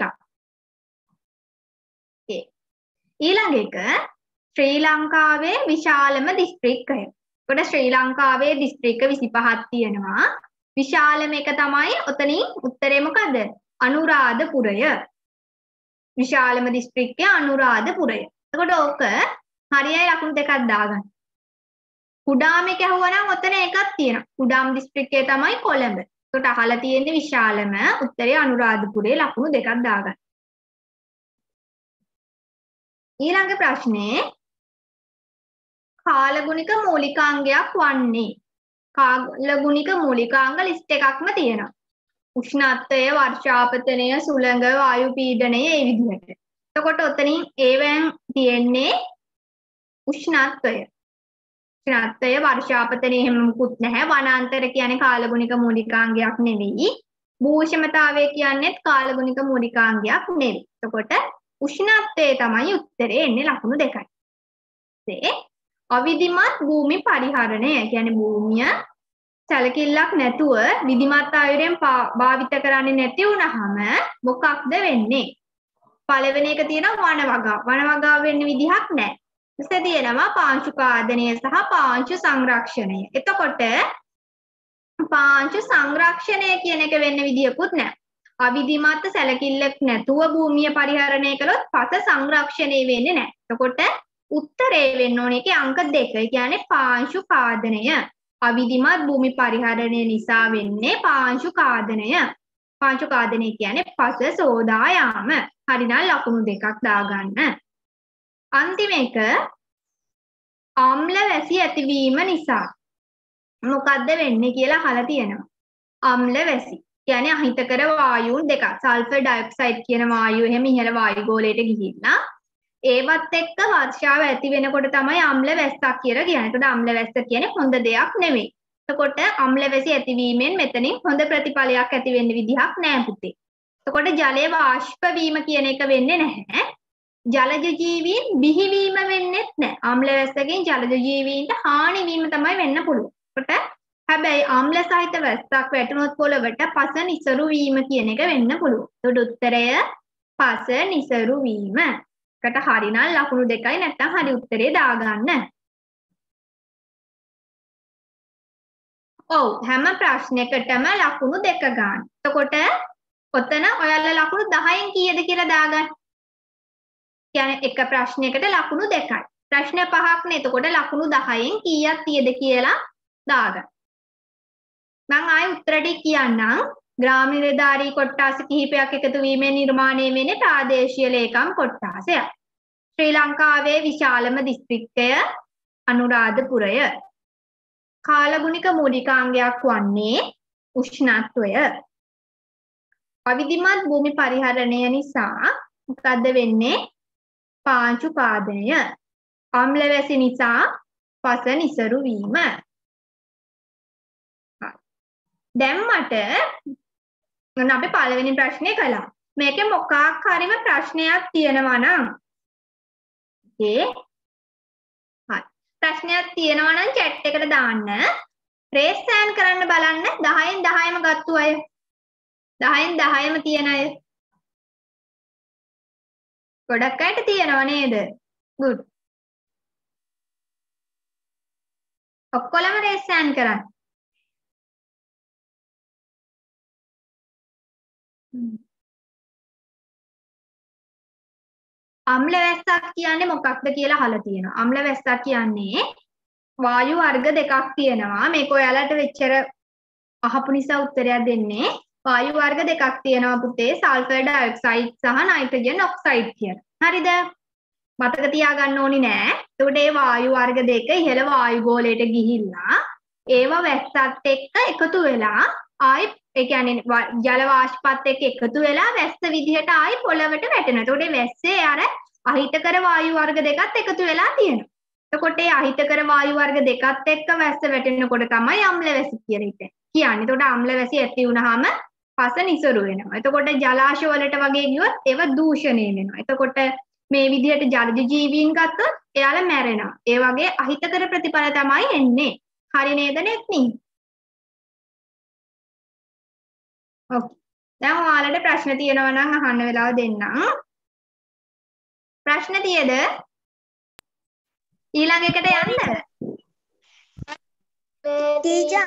ඊළඟ එක ශ්‍රී ලංකාවේ විශාලම දිස්ත්‍රික්කය. එතකොට ශ්‍රී ලංකාවේ දිස්ත්‍රික්ක 25ක් තියෙනවා. විශාලම එක තමයි ඔතනින් උත්තරේ මොකද? අනුරාධපුරය. විශාලම දිස්ත්‍රික්කය අනුරාධපුරය. එතකොට ඕක හරි අය ලකුණු දෙකක් දාගන්න. කුඩාම එක ඇහුවනම් ඔතන එකක් තියෙනවා. කුඩාම දිස්ත්‍රික්කය තමයි කොළඹ. එතකොට අහලා තියෙන්නේ විශාලම උත්තරේ අනුරාධපුරේ ලකුණු දෙකක් දාගන්න. ඊළඟ ප්‍රශ්නේ කාලගුණික මූලිකාංගයක් වන්නේ. කාලගුණික මූලිකාංග ලිස්ට් එකක්ම තියෙනවා. උෂ්ණත්වය, වර්ෂාපතනය, සුළඟ, වායු පීඩනය ඒ විදිහට. එතකොට ඔතනින් ඒවෙන් තියෙන්නේ උෂ්ණත්වය. උෂ්ණත්වය, වර්ෂාපතනය එහෙම මුකුත් නැහැ. වනාන්තර කියන්නේ කාලගුණික මූලිකාංගයක් නෙවෙයි. භූෂමතාවය කියන්නේත් කාලගුණික මූලිකාංගයක් නෙවෙයි. එතකොට උෂ්ණත්වය තමයි උත්තරේ එන්නේ ලකුණු දෙකයි. අවිධිමත් භූමි පරිහරණය කියන්නේ භූමිය සැලකිල්ලක් නැතුව විධිමත් ආයුරෙන් භාවිත කරන්නේ නැති වුනහම මොකක්ද වෙන්නේ? පළවෙනි එක තියෙනවා වනවගාව. වනවගාව වෙන්න විදිහක් නැහැ. ඊට තියෙනවා පාංශු කාදනය සහ පාංශු සංරක්ෂණය. එතකොට පාංශු සංරක්ෂණය කියන එක වෙන්න විදියකුත් නැහැ. අවිධිමත් සැලකිල්ලක් නැතුව භූමිය පරිහරණය කළොත් පස සංරක්ෂණය වෙන්නේ නැහැ. එතකොට උත්තරේ වෙන්න ඕනේ ඒකේ අංක 2. ඒ කියන්නේ පාංශු කාදනය. අවිධිමත් භූමි පරිහරණය නිසා වෙන්නේ පාංශු කාදනය. පාංශු කාදනය කියන්නේ පස සෝදා යාම. හරිනම් ලකුණු දෙකක් දාගන්න. අන්තිම එක අම්ල වැසි ඇතිවීම නිසා මොකද්ද වෙන්නේ කියලා අහලා තියෙනවා. අම්ල වැසි කියන්නේ අහිතකර වායුන් දෙකක්. සල්ෆර් ඩයොක්සයිඩ් කියන වායුව එහෙම ඉහළ වායු ගෝලයට ගිහිල්ලා ඒවත් එක්ක වර්ෂාව ඇති වෙනකොට තමයි අම්ල වැස්සක් කියලා කියන්නේ. ඒකට අම්ල වැස්ස කියන්නේ හොඳ දෙයක් නෙවෙයි. එතකොට අම්ල වැසි ඇතිවීමෙන් මෙතනින් හොඳ ප්‍රතිඵලයක් ඇති වෙන්න විදිහක් නැහැ පුතේ. එතකොට ජලයේ වාෂ්ප වීම කියන එක වෙන්නේ නැහැ. ජලජ ජීවීන් බිහිවීම වෙන්නේත් නැහැ. අම්ල වැස්සකින් ජලජ ජීවීන්ට හානි වීම තමයි වෙන්න පුළුවන්. එතකොට හැබැයි අම්ල සහිත වැස්සක් වැටුනොත් පොළවට පස නිසරු වීම කියන එක වෙන්න පුළුවන්. එතකොට උත්තරය පස නිසරු වීම. කට හරි නම් ලකුණු 2යි නැත්නම් හරි උත්තරේ දාගන්න. ඔව් හැම ප්‍රශ්නයකටම ලකුණු 2 ගන්න. එතකොට ඔතන ඔයාලා ලකුණු 10න් කීයද කියලා දාගන්න. කියන්නේ එක ප්‍රශ්නයකට ලකුණු 2යි. ප්‍රශ්න 5ක් නේ. එතකොට ලකුණු 10න් කීයක් තියෙද කියලා දාගන්න. මම ආයෙ උත්තර ටික කියන්නම්. ග්‍රාමීය නිලධාරී කොට්ටාස කිහිපයක් එකතු වීමෙන් නිර්මාණය වෙන්නේ ප්‍රාදේශීය ලේකම් කොට්ටාසයක්. ශ්‍රී ලංකාවේ විශාලම දිස්ත්‍රික්කය අනුරාධපුරය. කාලගුණික මූලිකාංගයක් වන්නේ උෂ්ණත්වය. අවිධිමත් භූමි පරිහරණය නිසා මොකද්ද වෙන්නේ? පාංචු පාදනය. අම්ල වැසි නිසා පස නිසරු වීම. දැන් මට අපි පළවෙනි ප්‍රශ්නේ කළා. මේකේ මොකක් හරිම ප්‍රශ්නයක් තියෙනවා නම් හරි. ප්‍රශ්නයක් තියෙනවා නම් chat එකට දාන්න. රේස් හෑන්ඩ් කරන්න බලන්න 10න් 10ම ගත්තු අය. 10න් 10ම තියන අය. ගොඩක් අයට තියෙනව නේද? good. ඔක්කොලම රේස් හෑන්ඩ් කරන්න. අම්ල වැස්සක් කියන්නේ මොකක්ද කියලා අහලා තියෙනවා. අම්ල වැස්සක් කියන්නේ වායු වර්ග දෙකක් තියෙනවා. මේක ඔයාලට වෙච්චර අහපු නිසා උත්තරයක් දෙන්නේ. වායු වර්ග දෙකක් තියෙනවා පුතේ. සල්ෆර් ඩයොක්සයිඩ් සහ නයිට්‍රජන් ඔක්සයිඩ් කියලා. හරිද? මතක තියාගන්න ඕනි නෑ. එතකොට මේ වායු වර්ග දෙක ඉහළ වායු ගෝලයට ගිහිල්ලා ඒව වැස්සත් එක්ක එකතු වෙලා ආයි ඒ කියන්නේ ජල වාෂ්පත් එක්ක එකතු වෙලා වැස්ස විදිහට ආයි පොළවට වැටෙනවා. එතකොට වැස්සේ අර අහිතකර වායු වර්ග දෙකත් එකතු වෙලා තියෙනවා. එතකොට ඒ අහිතකර වායු වර්ග දෙකත් එක්ක වැස්ස වැටෙනකොට තමයි අම්ල වැසි කියන්නේ. එතකොට අම්ල වැසි ඇති වුනහම පස නිසරු වෙනවා. එතකොට ජලාශය වලට වගේ ගියොත් ඒව දූෂණය වෙනවා. එතකොට මේ විදිහට ජලජ ජීවීන් ගත්තොත් එයාලා මැරෙනවා. ඒ වගේ අහිතකර ප්‍රතිඵල තමයි එන්නේ. හරි නේද නෙත්නි? ඔව්. දැන් ඔයාලට ප්‍රශ්න තියෙනවා නම් අහන්න වෙලාව දෙන්නම්. ප්‍රශ්න තියද? ඊළඟ එකට යන්න. ටීචර්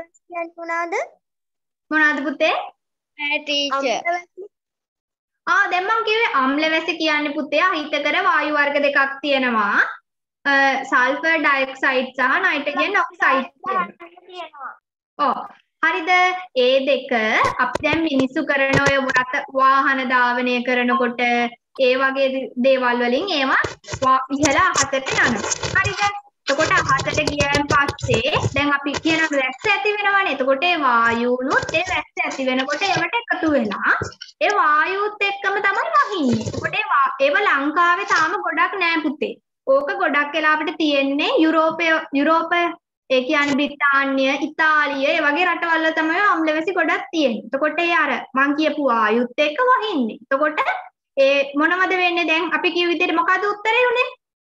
මොනවාද පුතේ? ටීචර්. දැන් මම කිව්වේ අම්ල වැසි කියන්නේ පුතේ අහිතකර වායු වර්ග දෙකක් තියෙනවා. සල්ෆර් ඩයොක්සයිඩ් සහ නයිට්‍රජන් ඔක්සයිඩ් තියෙනවා. ඔව්. හරිද? ඒ දෙක අපි දැන් මිනිස්සු කරන ඔය වාහන ධාවනය කරනකොට ඒ වගේ දේවල් වලින් ඒවා ඉහළ අහසට යනවා. හරිද? එතකොට අහසට ගියන් පස්සේ දැන් අපි කියන වැස්ස ඇති වෙනවනේ. එතකොට ඒ වායුනුත් ඒ වැස්ස ඇති වෙනකොට ඒවට එකතු වෙලා ඒ වායුත් එක්කම තමයි වහින්නේ. එතකොට ඒව ලංකාවේ තාම ගොඩක් නෑ පුතේ. ඕක ගොඩක් වෙලා අපිට තියෙන්නේ යුරෝප ඒ කියන්නේ බ්‍රිතාන්‍ය, ඉතාලිය ඒ වගේ රටවල් වල තමයි අම්ල වැසි ගොඩක් තියෙන්නේ. එතකොට ඒ අර මං කියපු ආයුත් එක්ක වහින්නේ. එතකොට ඒ මොනවද වෙන්නේ දැන් අපි කියු විදිහට මොකද උත්තරේ උනේ?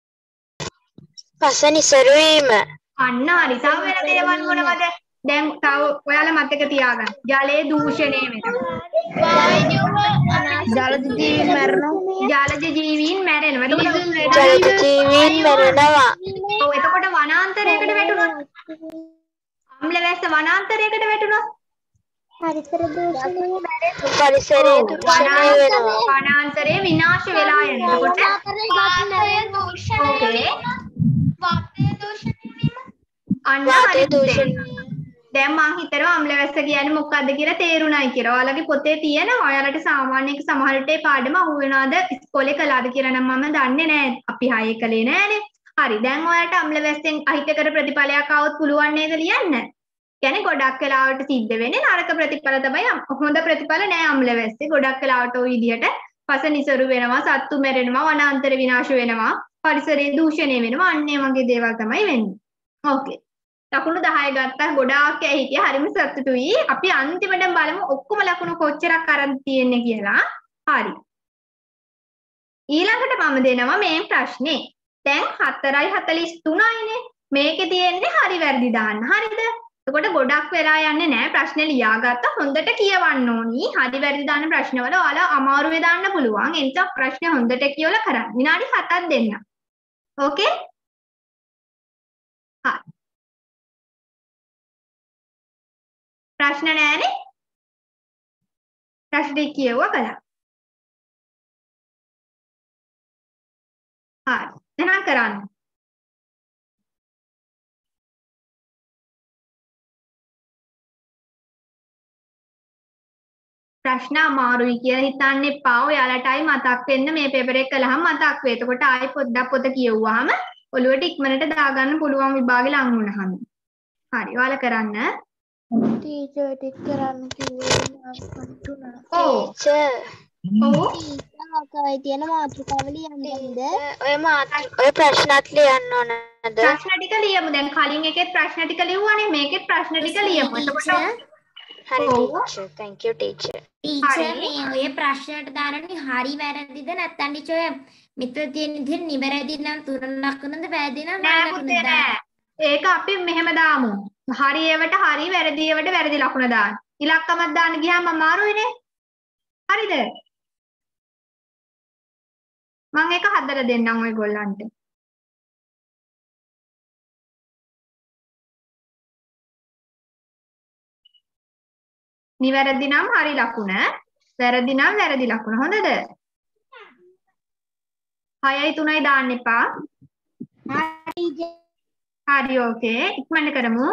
පස නිසරු වීම. අන්න හරි. තව වෙන දේවල් මොනවද? දැන් තව ඔයාලා මතක තියාගන්න. ජලයේ දූෂණය වෙනවා. ජලජ ජීවීන් මැරෙනවා. ජලජ ජීවීන් මැරෙනවා. එතකොට ජලජ ජීවීන් මැරෙනවා. ඔව් එතකොට වනාන්තරයකට වැටුණොත් අම්ල වැස්ස වනාන්තරයකට වැටුණොත් පරිසර දූෂණය මැරෙනවා. පරිසරයේ දූෂණය වෙනවා. වනාන්තරය විනාශ වෙලා යනවා. එතකොට අන්න හරි දැන් මං හිතනවා අම්ල වැස්ස කියන්නේ මොකක්ද කියලා තේරුණයි කියලා. ඔයාලගේ පොතේ තියෙනවා. ඔයාලට සාමාන්‍යයෙන් සමහරට ඒ පාඩම අහු වෙනවද ඉස්කෝලේ කළාද කියලා නම් මම දන්නේ නැහැ. අපි 6 කලේ නෑනේ. හරි. දැන් ඔයාලට අම්ල වැස්සෙන් අහිතකර ප්‍රතිඵලයක් આવොත් පුළුවන් නේද ලියන්න? කියන්නේ ගොඩක් වෙලාවට සිද්ධ වෙන්නේ නරක ප්‍රතිඵල තමයි. හොඳ ප්‍රතිඵල නෑ අම්ල වැස්සේ. ගොඩක් වෙලාවට ওই විදිහට පස නිසරු වෙනවා, සත්තු මැරෙනවා, වනාන්තර විනාශ වෙනවා, පරිසරයේ දූෂණය වෙනවා. අන්න ඒ වගේ දේවල් තමයි වෙන්නේ. ඕකේ. ලකුණු 10 ගත්තා. ගොඩාක් අය හිටියා. හරිම සතුටුයි. අපි අන්තිමට බලමු ඔක්කොම ලකුණු කොච්චරක් අරන් තියෙන්නේ කියලා. හරි. ඊළඟට මම දෙනවා මේ ප්‍රශ්නේ. දැන් 4:43යිනේ. මේකේ තියෙන්නේ හරි වැරදි දාන්න. හරිද? එතකොට ගොඩක් වෙලා යන්නේ නැහැ ප්‍රශ්නේ ලියාගත්ත හොඳට කියවන්න ඕනි. හරි වැරදි දාන ප්‍රශ්නවල ඔයාලා අමාරුවේ දාන්න පුළුවන්. ඒ නිසා ප්‍රශ්නේ හොඳට කියවලා කරන්න. විනාඩි 7ක් දෙන්න. ඕකේ? හරි. ප්‍රශ්න නැහැනේ? ප්‍රශ්න ටික කියවුවා කළා. හරි. එහෙනම් කරන්න. ප්‍රශ්න අමාරුයි කියලා හිතන්න එපා. ඔයාලටයි මතක් වෙන්න මේ පේපර් එක කළාම මතක් වෙයි. එතකොට ආයෙ පොඩ්ඩක් පොත කියවුවාම ඔළුවට ඉක්මනට දාගන්න පුළුවන් විභාගෙ ලඟ වුණාම. හරි. ඔයාලා කරන්න. ටීචර් ටික කරන්න කිව්වේ මාර්ක් පන්තුනා. ඔව්. ටීචර් ඔව්. වාකාවේ තියෙන මාතෘකාව ලියන්නද? ඔය ප්‍රශ්නත් ලියන්න ඕනද? ප්‍රශ්න ටික ලියමු. දැන් කලින් එකෙත් ප්‍රශ්න ටික ලිව්වනේ. මේකෙත් ප්‍රශ්න ටික ලියමු. එතකොට හරි ඔව්. Teacher. thank you teacher. Teacher හරි. මේ ඔය ප්‍රශ්නයට දානනේ හරි වැරදිද නැත්නම් ටීචර් ඔය මෙතන තියෙන විදිහට නිවැරදි නම් තුන ලකුණද වැරදි නම් නෑ නෑ පුතේ ලකුණ නෑ. ඒක අපි මෙහෙම දාමු. හරි ඒවට හරි වැරදි ඒවට වැරදි ලකුණ දාන්න. ඉලක්කමක් දාන්න ගියාම අමාරුයිනේ. හරිද? මම ඒක හදලා දෙන්නම් ඔයගොල්ලන්ට. නිවැරදි නම් හරි ලකුණ, වැරදි නම් වැරදි ලකුණ. හොඳද? 6යි 3යි දාන්න එපා. හරි ඕකේ. ඉක්මනට කරමු.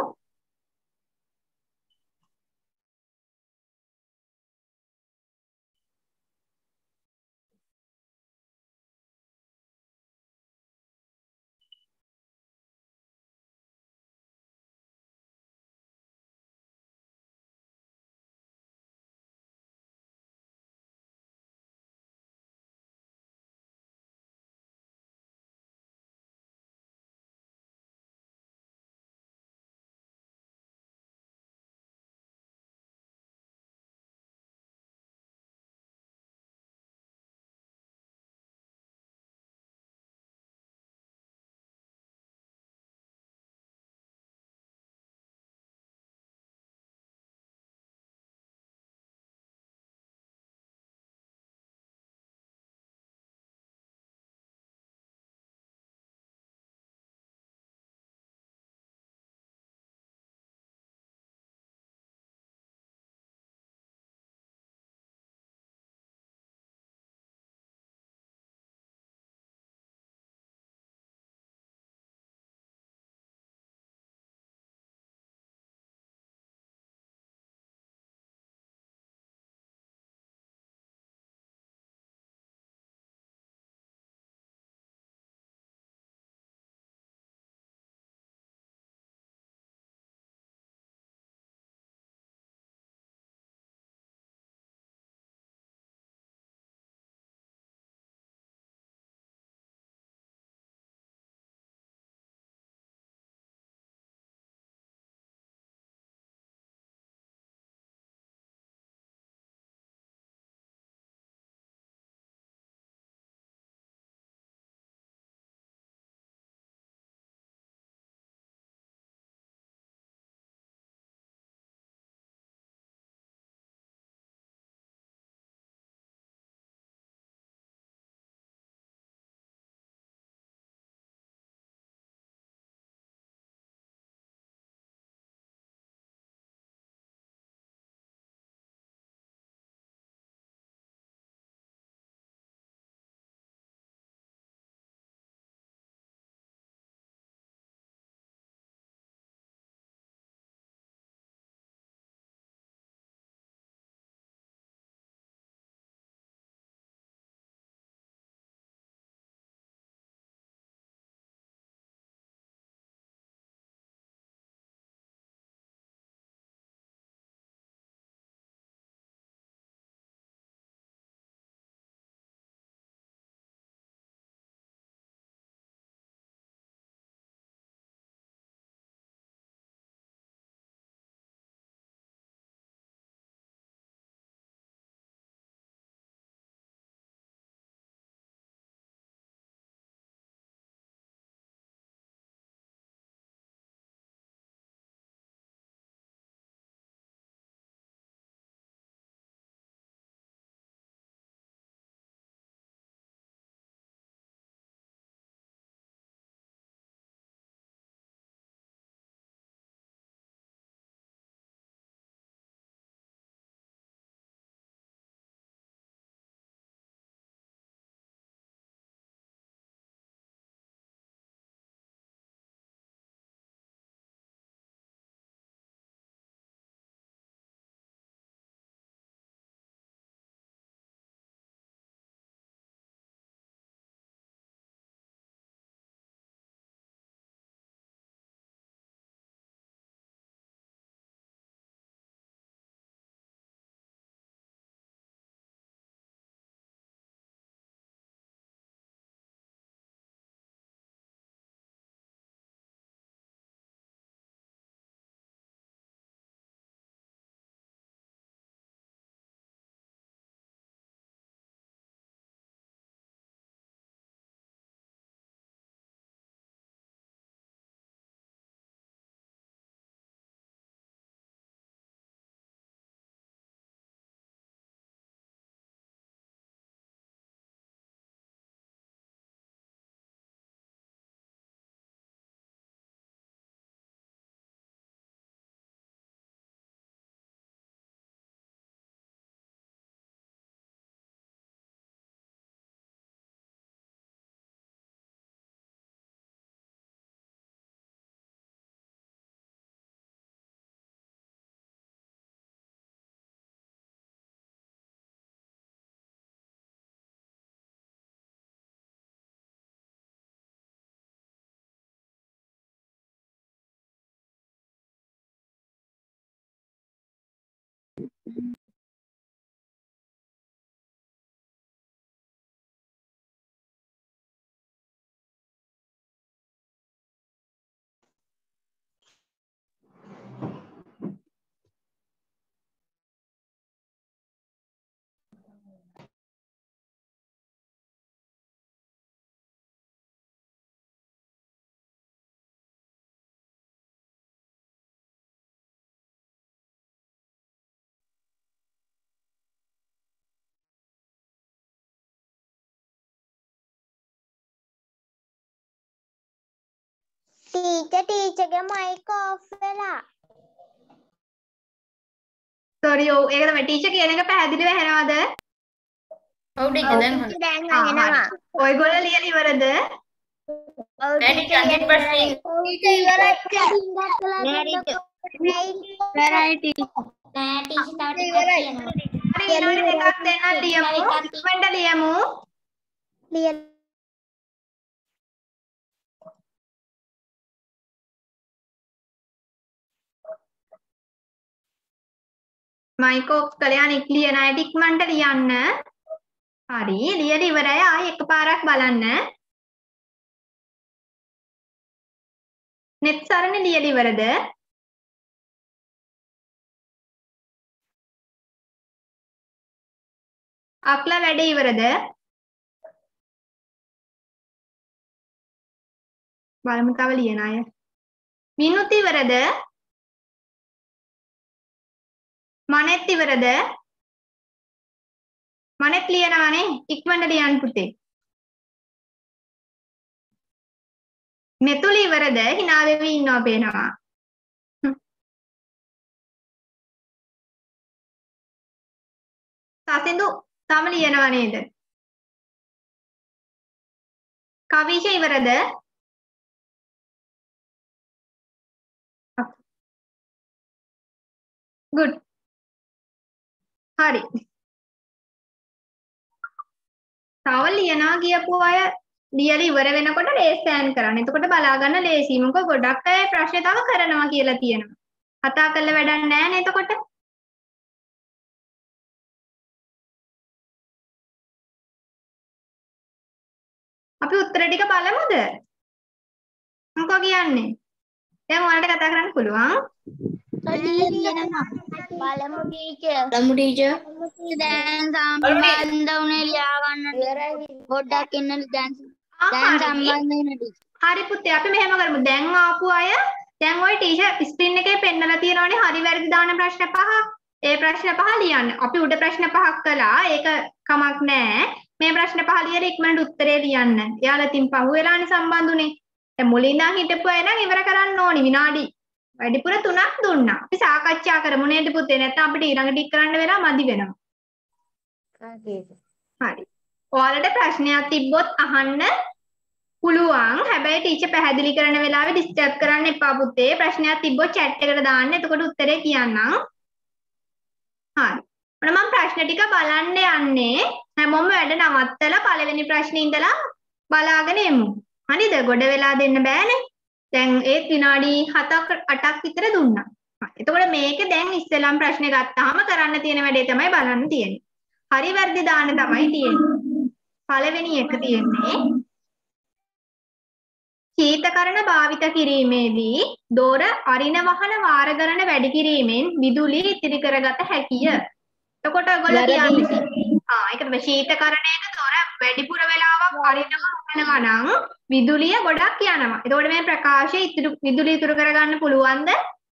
ටීචර්ගේ මයික් ඔෆ් වෙලා. sorry ඔව් ඒක තමයි ටීචර් කියන එක පැහැදිලිව ඇහෙනවද? ඔව් ටීචර් දැන් හොඳයි. දැන් අහනවා. ඔයගොල්ලෝ ලියලා ඉවරද? ඔව් ටීචර් 100% ඉවරයි. නෑ ටීචර් තව ටිකක් තියෙනවා. හරි ඊළඟට එකක් දෙන්න ලියමු. ඉක්මනට ලියමු. මයික් ඔෆ් කරලා අනික් ලියන අයට ඉක්මනට ලියන්න. හරි ලියලා ඉවරයි. ආයෙ එකපාරක් බලන්න. net සරණ ලියලා ඉවරද? අක්ලා වැඩ ඉවරද? බලමු තව ලියන අය. මිනුත් ඉවරද? මනෙත් ඉවරද? මනෙත් ලියනවනේ ඉක්මනට ලියන්න පුතේ. මෙතුලි ඉවරද? hina වෙවි ඉන්නවා පේනවා. සසින්දු තම ලියනව නේද? කවිෂ ඉවරද? good හරි තව ලියනවා කියපු අය ලියලා ඉවර වෙනකොට රේස් ස්කෑන් කරන්න. එතකොට බලා ගන්න ලේසි. මොකද ගොඩක් අය ප්‍රශ්නේ තව කරනවා කියලා තියෙනවා. කතා කරලා වැඩක් නැහැ නේ එතකොට. අපි උත්තර ටික බලමුද? මොකෝ කියන්නේ? දැන් ඔයාලට කතා කරන්න පුළුවන්. බලමු ටීචර්. දැන් සම්බන්ධ වුණේ ලියා ගන්නට පොඩ්ඩක් ඉන්න දැන් සම්බන්ධ වෙන ටීචර්. හරි පුතේ අපි මෙහෙම කරමු. දැන් ආපු අය දැන් ওই ටීචර් ස්ක්‍රීන් එකේ පෙන්නලා තියෙනවනේ හරි වැරදි දාන ප්‍රශ්න 5. ඒ ප්‍රශ්න 5 ලියන්න. අපි උඩ ප්‍රශ්න 5ක් කළා. ඒක කමක් නැහැ. මේ ප්‍රශ්න 5 ලියලා ඉක්මනට උත්තරේ ලියන්න. එයාලා තින් පහුවෙලානේ සම්බන්ධුනේ. දැන් මුලින් ඉඳන් හිටපු අය නම් ඉවර කරන්න ඕනි විනාඩි වැඩිපුර 3ක් දුන්නා. අපි සාකච්ඡා කරමු නේද පුතේ? නැත්නම් අපිට ඊළඟ ටික කරන්න වෙලා මදි වෙනවා. හරි. ඔයාලට ප්‍රශ්නයක් තිබ්බොත් අහන්න පුළුවන්. හැබැයි ටීචර් පැහැදිලි කරන වෙලාවේ ඩිස්ටර්බ් කරන්න එපා පුතේ. ප්‍රශ්නයක් තිබ්බොත් chat එකට දාන්න. එතකොට උත්තරේ කියන්නම්. හරි. මම ප්‍රශ්න ටික බලන්න යන්නේ. හැමෝම වැඩ නවත්තලා පළවෙනි ප්‍රශ්නේ ඉඳලා බලාගෙන එමු. හරිද? ගොඩ වෙලා දෙන්න බෑනේ. දැන් ඒත් විනාඩි 7ක් 8ක් විතර දුන්නා. එතකොට මේක දැන් ඉස්සෙල්ලාම ප්‍රශ්නේ ගත්තාම කරන්න තියෙන වැඩේ තමයි බලන්න තියෙන්නේ. හරි වැරදි දාන්න තමයි තියෙන්නේ. පළවෙනි එක තියෙන්නේ ශීතකරණ භාවිත කිරීමේදී දොර අරින වහන වාර ගණන වැඩි කිරීමෙන් විදුලි ඉතිරි කරගත හැකිය. එතකොට ඔයගොල්ලෝ කියන්නේ ඒක තමයි ශීතකරණයක දොර වැඩිපුර වෙලාවක් අරිනව වහනවා නම් විදුලිය ගොඩක් යනවා. එතකොට මේ ප්‍රකාශය විදුලිය ඉතුරු කරගන්න පුළුවන්ද?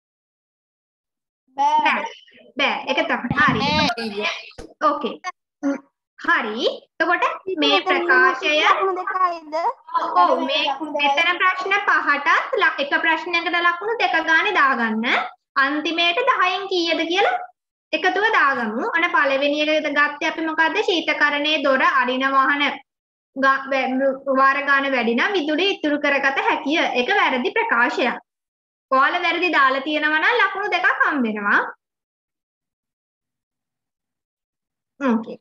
බෑ. ඒක තමයි. හරි. ඕකේ. හරි. එතකොට මේ ප්‍රකාශය ඔව් මේ මෙතන ප්‍රශ්න 5ටත් එක ප්‍රශ්නයකට ලකුණු 2 ගානේ දාගන්න. අන්තිමේට 10න් කීයද කියලා එකතුව දාගමු. අන පළවෙනි එක ගත්තේ අපි මොකද්ද? ශීතකරණයේ දොර අරින වහන වාර ගාන වැඩි නම් විදුලිය ඉතුරු කරගත හැකිය. ඒක වැරදි ප්‍රකාශයක්. ඔයාලා වැරදි දාලා තියෙනවා නම් ලකුණු 2ක් හම්බ වෙනවා. ඕකේ.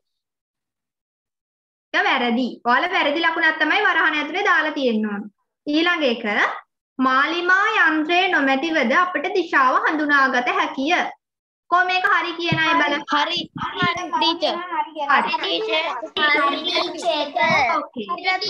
ඒක වැරදි. ඔයාලා වැරදි ලකුණක් තමයි වරහණ ඇතුලේ දාලා තියෙන්නේ. ඊළඟ එක මාලිමා යන්ත්‍රයේ නොමැතිවද අපට දිශාව හඳුනාගත හැකිය. කො මේක හරි කියන අය බලන්න. හරි ටීචර්. හරි ටීචර්. ඕකේ.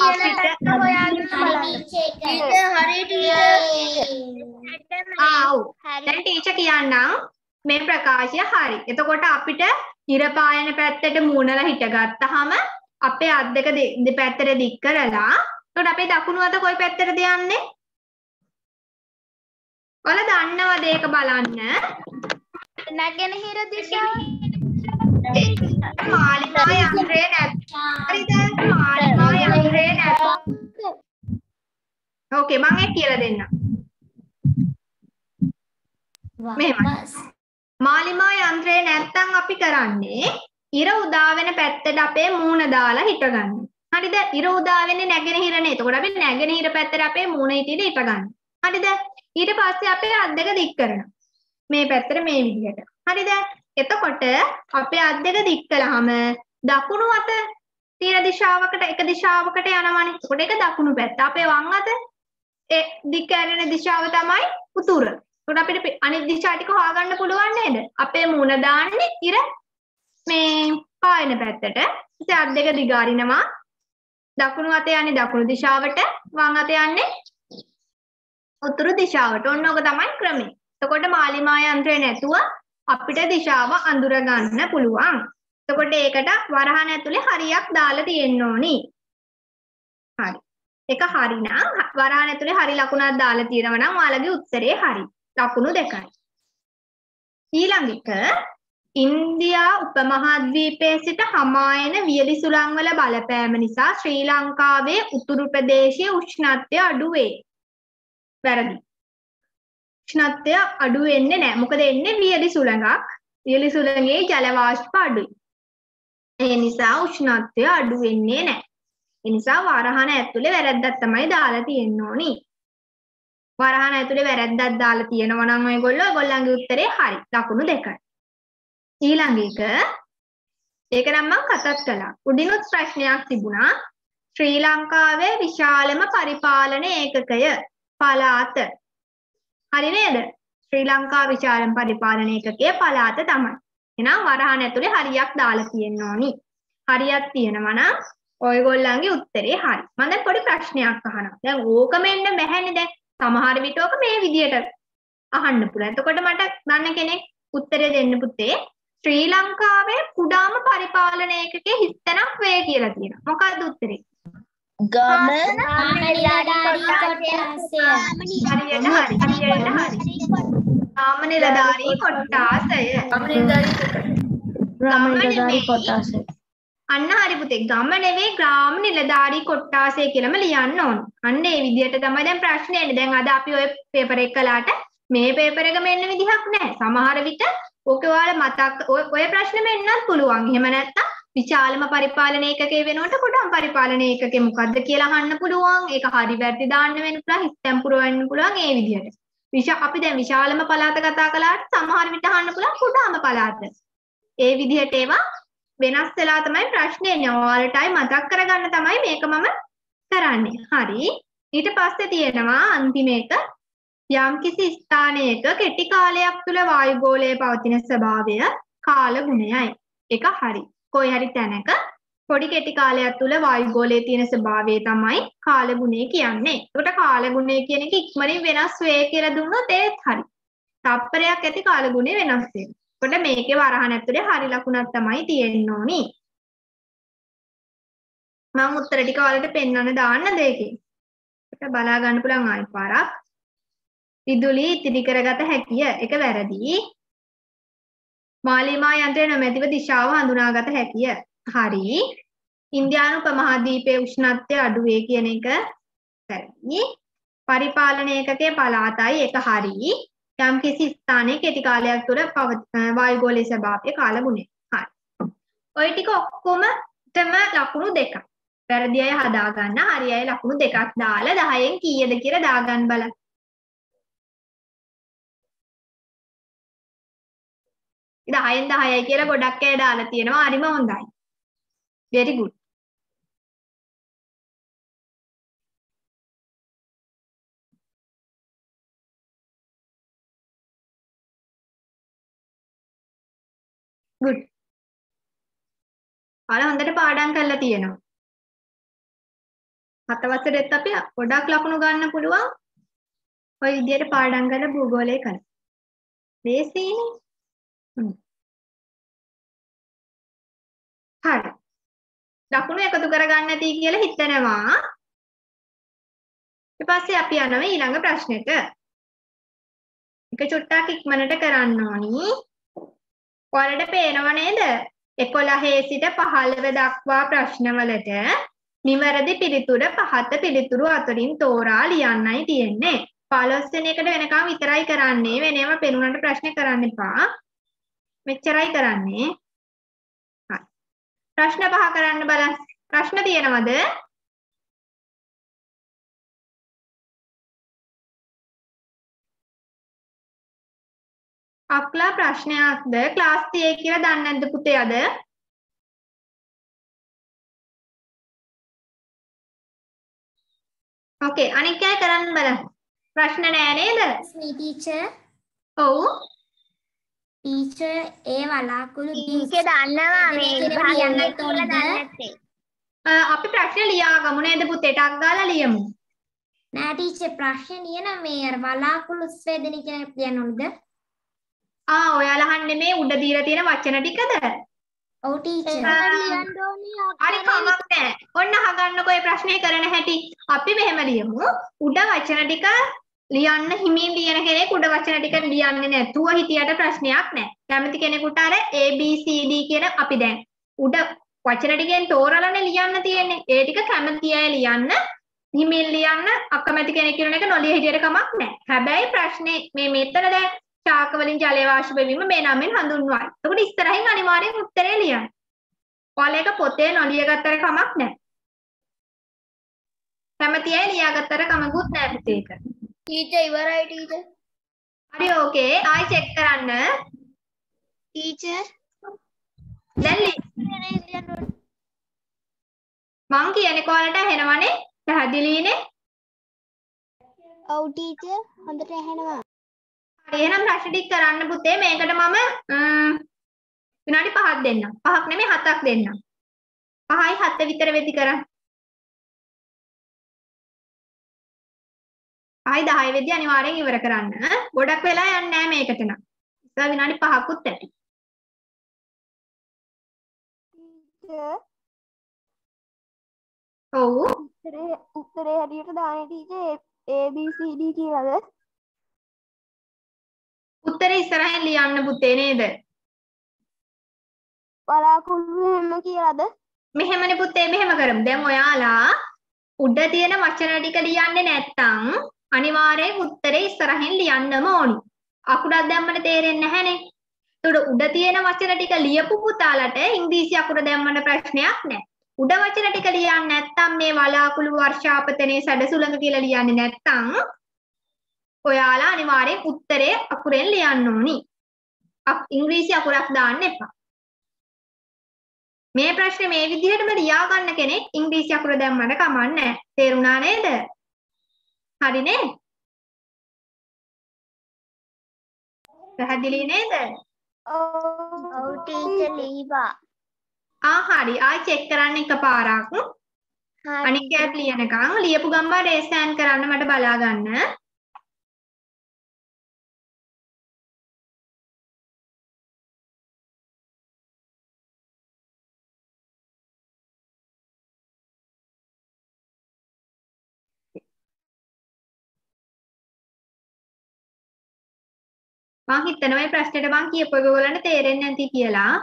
දැන් ටීචර් කියන්නම් මේ ප්‍රකාශය හරි. එතකොට අපිට ඉර පායන පැත්තට මූණලා හිටගත්තාම අපේ අත් දෙක දෙපැත්තට දික් කරලා එතකොට අපේ දකුණු අත කොයි පැත්තටද යන්නේ? ඔයාලා දන්නවද ඒක බලන්න? නැගෙනහිර දිශාව. මාලිමා යන්ත්‍රයේ නැත්නම් හරිද? මාලිමා යන්ත්‍රයේ නැත්නම් ඕකේ මම ඒක කියලා දෙන්නම්. මෙහෙමයි. මාලිමා යන්ත්‍රය නැත්තම් අපි කරන්නේ ඉර උදා වෙන පැත්තට අපේ මූණ දාලා හිටගන්න. හරිද? ඉර උදා වෙන්නේ නැගෙනහිරනේ. එතකොට අපි නැගෙනහිර පැත්තට අපේ මූණ හිටියට හිටගන්න. හරිද? ඊට පස්සේ අපේ අත් දෙක දික් කරනවා. මේ පැත්තට මේ විදිහට. හරිද? එතකොට අපේ අත් දෙක දික් කළාම දකුණු අත තියෙන දිශාවකට එක දිශාවකට යනවනේ. එතකොට ඒක දකුණු පැත්ත. අපේ වම් අත ඒ දික් කරන දිශාව තමයි උතුර. එතකොට අපිට අනිත් දිශා ටික හොයාගන්න පුළුවන් නේද? අපේ මූණ දාන්නේ ඉර මේ පායන පැත්තට. ඉතින් අත් දෙක දිගාරිනවා. දකුණු අතේ යන්නේ දකුණු දිශාවට, වම් අතේ යන්නේ උතුරු දිශාවට. ඔන්න ඔක තමයි ක්‍රමය. එතකොට මාලිමා යන්ත්‍රය නැතුව අපිට දිශාව අඳුර ගන්න පුළුවන්. එතකොට ඒකට වරහන් ඇතුලේ හරියක් දාලා තියෙන්න ඕනි. හරි. ඒක හරි නම් වරහන් ඇතුලේ හරි ලකුණක් දාලා තියෙනවා නම් ඔයාලගේ උත්තරේ හරි. ලකුණු දෙකයි. ඊළඟ එක ඉන්දියා උපමහද්වීපයේ සිට හමායන වියලි සුළං වල බලපෑම නිසා ශ්‍රී ලංකාවේ උතුරු ප්‍රදේශයේ උෂ්ණත්වය අඩු වේ. වැරදි. උෂ්ණත්වය අඩු වෙන්නේ නැහැ. මොකද එන්නේ වියලි සුළඟක්. වියලි සුළඟේ ජල වාෂ්ප අඩුයි. ඒ නිසා උෂ්ණත්වය අඩු වෙන්නේ නැහැ. ඒ නිසා වරහන ඇතුලේ වැරද්දක් තමයි දාලා තියෙන්න ඕනි. වරහන ඇතුලේ වැරද්දක් දාලා තියෙනවා නම් ඔයගොල්ලන්ගේ උත්තරේ හරි. ලකුණු දෙකයි. ඊළඟ එක ඒක නම් මම කතාත් කළා. උඩිනුත් ප්‍රශ්නයක් තිබුණා. ශ්‍රී ලංකාවේ විශාලම පරිපාලන ඒකකය පළාත. හරි නේද? ශ්‍රී ලංකා විශාලම පරිපාලන ඒකකය පළාත තමයි. එහෙනම් වරහන් ඇතුලේ හරියක් දාලා තියෙන්න ඕනි. හරියක් තියෙනවා නම් ඔයගොල්ලන්ගේ උත්තරේ හරි. මම දැන් පොඩි ප්‍රශ්නයක් අහනවා. දැන් ඕක මෙන්න බැහැනේ දැන්. සමහර විට ඕක මේ විදියට අහන්න පුළුවන්. එතකොට මට දන්න කෙනෙක් උත්තරය දෙන්න පුතේ. ශ්‍රී ලංකාවේ කුඩාම පරිපාලන ඒකකයේ හිස්තැනක් වේ කියලා තියෙනවා. මොකක්ද උත්තරේ? ගම නිලධාරී කොට්ටාසය. හරියට හරි. ග්‍රාම නිලධාරී කොට්ටාසය. ග්‍රාම නිලධාරී කොට්ටාසය. අන්න හරි පුතේ. ගම නෙවෙයි ග්‍රාම නිලධාරී කොට්ටාසය කියලාම ලියන්න ඕන. අන්න ඒ විදිහට තමයි දැන් ප්‍රශ්නේ එන්නේ. දැන් අද අපි ඔය පේපර් එක කළාට මේ පේපර් එක මෙන්න විදිහක් නැහැ. සමහර විට ඕක ඔයාලා මතක් ඔය ප්‍රශ්නේ මෙන්නත් පුළුවන්. එහෙම නැත්නම් විශාලම පරිපාලන ඒකකයේ වෙනකොට කුඩාම පරිපාලන ඒකකේ මොකද්ද කියලා අහන්න පුළුවන්. ඒක හරි වැරදි දාන්න වෙන පුළුවන්. හිතෙන් පුරවන්න පුළුවන් ඒ විදිහට. අපි දැන් විශාලම පළාත කතා කළාට සමහර විට අහන්න පුළුවන් කුඩාම පළාත. ඒ විදිහට ඒවා වෙනස් වෙලා තමයි ප්‍රශ්නේ එන්නේ. ඔයාලටයි මතක් කරගන්න තමයි මේක මම කරන්නේ. හරි. ඊට පස්සේ තියෙනවා අන්තිම එක යම්කිසි ස්ථානයක කෙටි කාලයක් තුල වායුගෝලයේ පවතින ස්වභාවය කාල ගුණයයි. ඒක හරි. කොයි හරි තැනක පොඩි කෙටි කාලයක් තුල වායුගෝලයේ තියෙන ස්වභාවය තමයි කාල ගුණය කියන්නේ. ඒකට කාල ගුණය කියන එක ඉක්මනින් වෙනස් වේ කියලා දුන්නොත් ඒත් හරි. තප්පරයක් ඇති කාල ගුණය වෙනස් වෙනවා. ඒකට මේකේ වරහන් ඇතුලේ හරි ලකුණක් තමයි තියෙන්න ඕනි. මම උත්තර ටික ඔයාලට පෙන්වන්න දාන්න දෙකේ. ඒක බලා ගන්න පුළුවන් ආයෙ පාරක්. විදුලි ඉතිරි කරගත හැකිය. ඒක වැරදි. මාලිමා යන්ත්‍රය නොමැතිව දිශාව හඳුනාගත හැකිය. හරි. ඉන්දියානු උපමහද්වීපයේ උෂ්ණත්වය අඩු වේ කියන එක වැරදි. පරිපාලන ඒකකයේ පළාතයි ඒක හරි. යම්කිසි ස්ථානයක කෙටි කාලයක් තුළ වායුගෝලීය ස්වභාවය කාල ගුණය. හරි. ඔය ටික ඔක්කොම තම ලකුණු දෙකක්. වැරදි අය හදා ගන්න, හරි අය ලකුණු දෙකක් දාලා 10න් කීයද කියලා දාගන්න බලන්න. ඉතින් 10න් 10යි කියලා ගොඩක් අය දාලා තියෙනවා. හරිම හොඳයි. very good. good. ඔයාලා හොඳට පාඩම් කරලා තියෙනවා. 7 වසරේත් අපි ගොඩක් ලකුණු ගන්න පුළුවන්. ඔය විදිහට පාඩම් කරලා භූගෝලය කරන. ලේසියිනේ. හරි. ලකුණු එකතු කරගන්න ඇති කියලා හිතනවා. ඊට පස්සේ අපි යනවා ඊළඟ ප්‍රශ්නෙට. එක චුට්ටක් ඉක්මනට කරන්න ඕනි. ඔයාලට පේනව නේද? 11 සිට 15 දක්වා ප්‍රශ්නවලට නිවැරදි පිළිතුර පහත පිළිතුරු අතරින් තෝරා ලියන්නයි තියෙන්නේ. 15 වෙනි එකට වෙනකම් විතරයි කරන්නේ. වෙනම පෙනුනට ප්‍රශ්න කරන්න එපා. මෙච්චරයි කරන්නේ. හරි. ප්‍රශ්න 5 කරන්න බලන්න. ප්‍රශ්න තියෙනවද? අක්ලා ප්‍රශ්නයක්ද ක්ලාස් 30 කියලා දන්නේ නැද්ද පුතේ අද? ඕකේ අනිත් අය කරන්න බලන්න. ප්‍රශ්න නෑ නේද? me teacher. ඔව්. teacher ඒ වලාකුළු ඊකේ දන්නවා මේ විභාගයක් ලියන්න කියලා ඕනද? දන්නේ නැත්තේ. අපි ප්‍රශ්න ලියාගමු නේද පුතේ? ටක් ගාලා ලියමු. නෑ teacher ප්‍රශ්න ලියන මේ අර වලාකුළු ස්වේදනි කියන ලියන්න ඕනද? ඔයාලා අහන්නේ මේ උඩ දීලා තියෙන වචන ටිකද? ඔව් teacher. ලියන්න ඕනේ හරි කමක් නැහැ. ඔන්න අහගන්නකෝ මේ ප්‍රශ්නේ කරන හැටි. අපි මෙහෙම ලියමු. උඩ වචන ටික ලියන්න හිමින් ලියන කෙනෙක් උඩ වචන ටික ලියන්නේ නැතුව හිටියට ප්‍රශ්නයක් නැහැ. කැමති කෙනෙකුට අර A B C D කියන අපි දැන් උඩ වචන ටිකෙන් තෝරලානේ ලියන්න තියෙන්නේ. ඒ ටික කැමති අය ලියන්න, හිමින් ලියන්න, අකමැති කෙනෙක් කියන එක නොලිය හිටියට කමක් නැහැ. හැබැයි ප්‍රශ්නේ මේ මෙතන දැන් ශාක වලින් ජලය වාෂ්ප වීම මේ නමින් හඳුන්වයි. එතකොට ඉස්සරහින් අනිවාර්යෙන් උත්තරේ ලියන්න. ඔයාලා ඒක පොතේ නොලිය ගත්තට කමක් නැහැ. කැමති අය ලියාගත්තට කමකුත් නැහැ පුතේ ඒක. ටීචර් ඉවරයි ටීචර්. හරි ඕකේ. ආයි චෙක් කරන්න. ටීචර් දැන් මං කියන්නේ ඔයාලට ඇහෙනවනේ? පැහැදිලිනේ? ඔව් ටීචර් හොඳට ඇහෙනවා. හරි එහෙනම් ප්‍රශ්න ටික කරන්න පුතේ. මේකට මම විනාඩි 5ක් දෙන්නම්. 5ක් නෙමෙයි 7ක් දෙන්නම්. 5යි 7 විතර වෙති කරන්න. 5යි 10 වෙද්දී අනිවාර්යෙන් ඉවර කරන්න. ගොඩක් වෙලා යන්නේ නැහැ මේකට නම්. ඉතින් විනාඩි 5කුත් ඇති. ඔව්. උත්තරේ හැටියට දාන්නේ teacher A B C D කියලාද? උත්තරේ ඉස්සරහින් ලියන්න පුතේ නේද? වලාකුළු එහෙම කියලාද? මෙහෙමනේ පුතේ මෙහෙම කරමු. දැන් ඔයාලා උඩ තියෙන වචන ටික ලියන්නේ නැත්තම් අනිවාර්යෙන් උත්තරේ ඉස්සරහින් ලියන්නම ඕනි. අකුරක් දැම්මම තේරෙන්නේ නැහනේ. ඒතකොට උඩ තියෙන වචන ටික ලියපු පුතාලට ඉංග්‍රීසි අකුර දැම්මම ප්‍රශ්නයක් නැහැ. උඩ වචන ටික ලියන්නේ නැත්තම් මේ වලාකුළු වර්ෂාපතනේ සැඩසුළඟ කියලා ලියන්නේ නැත්තම් ඔයාලා අනිවාර්යෙන් උත්තරේ අකුරෙන් ලියන්න ඕනි. ඉංග්‍රීසි අකුරක් දාන්න එපා. මේ ප්‍රශ්නේ මේ විදිහටම ලියා ගන්න කෙනෙක් ඉංග්‍රීසි අකුර දැම්මම කමක් නැහැ. තේරුණා නේද? හරිනේ? පැහැදිලි නේද? ඔව් ටීචර් ලීවා. හරි. ආයි චෙක් කරන්න එකපාරක්. අනිත් කැප් ලියනකම් ලියපු ගම්ම රේස් හෑන්ඩ් කරන්න මට බලා ගන්න. මං හිතනවා මේ ප්‍රශ්නෙට මං කියපු එක ඔයගොල්ලන්ට තේරෙන්නේ නැති කියලා.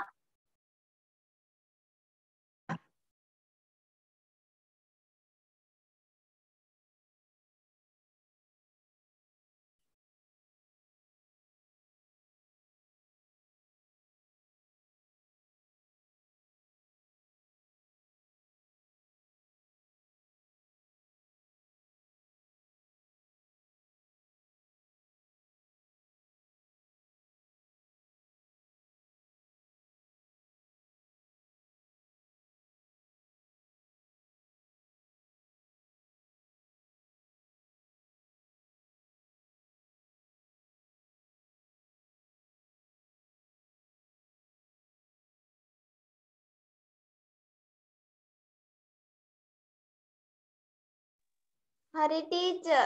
හරි ටීචර්.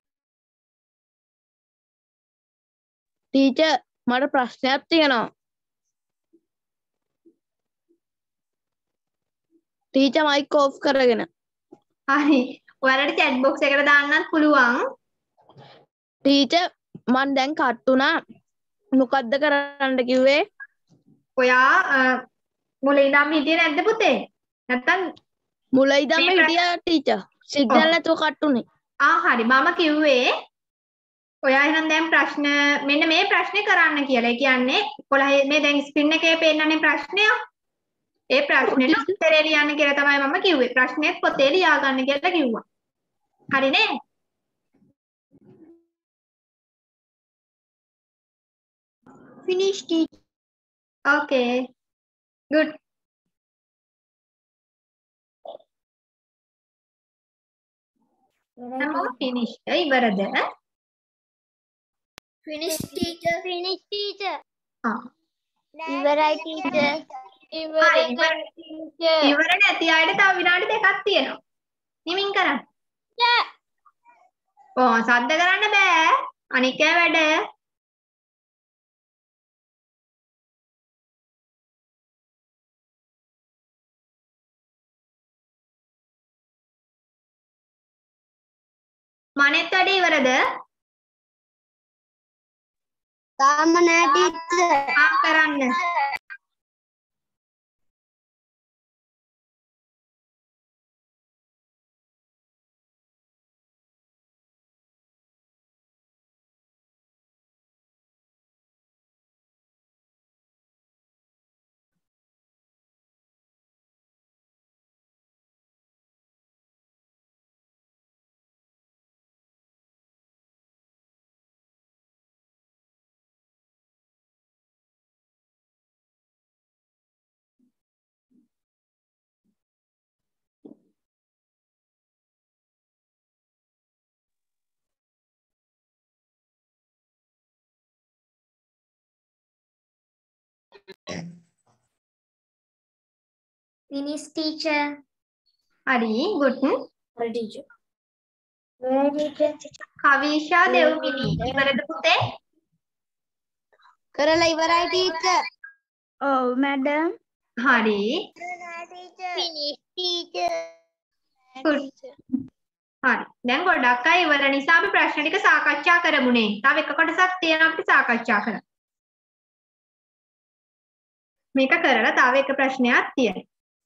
ටීචර් මට ප්‍රශ්නයක් තියෙනවා. ටීචර් මයික් ඕෆ් කරගෙන. හරි. ඔයාලට chat box එකට දාන්නත් පුළුවන්. ටීචර් මං දැන් කට් වුණා. මොකද්ද කරන්න කිව්වේ? ඔයා මුලින් ඉඳන් හිටියේ නැද්ද පුතේ? නැත්තම් මුල ඉඳන්ම හිටියා ටීචර්. සිග්නල් නැතුව කට් උනේ. හරි. මම කිව්වේ ඔයා එහෙනම් දැන් ප්‍රශ්න මෙන්න මේ ප්‍රශ්නේ කරන්න කියලා. ඒ කියන්නේ 11 මේ දැන් ස්ක්‍රීන් එකේ පේන්නනේ ප්‍රශ්නය. ඒ ප්‍රශ්නෙට උත්තරේ ලියන්න කියලා තමයි මම කිව්වේ. ප්‍රශ්නේත් පොතේ ලියා ගන්න කියලා කිව්වා. හරිනේ? Finish teacher. Okay. Good. Now finish. ඉවරද? Finish teacher. Finish teacher. ආ. ඉවරයි ටීචර්. හරි ඉවර නැති අයට තව විනාඩි දෙකක් තියෙනවා. නිමින් කරන්න. සද්ද කරන්න බෑ. අනික වැඩ. මනෙත් වැඩ ඉවරද? තාම නෑ teacher. කරන්න. Finish teacher. හරි good. Hurry teacher. Kavisha Dewmini ඉවරද පුතේ? කරලා ඉවරයි teacher. ඔව් මැඩම්. හරි. Finish teacher. Good. හරි. දැන් ගොඩක් අය ඉවර නිසා අපි ප්‍රශ්න ටික සාකච්ඡා කරමුනේ. තව එක කොටසක් තියෙනවා අපිට සාකච්ඡා කරන්න. මේක කරලා තව එක ප්‍රශ්නයක් තියෙනවා.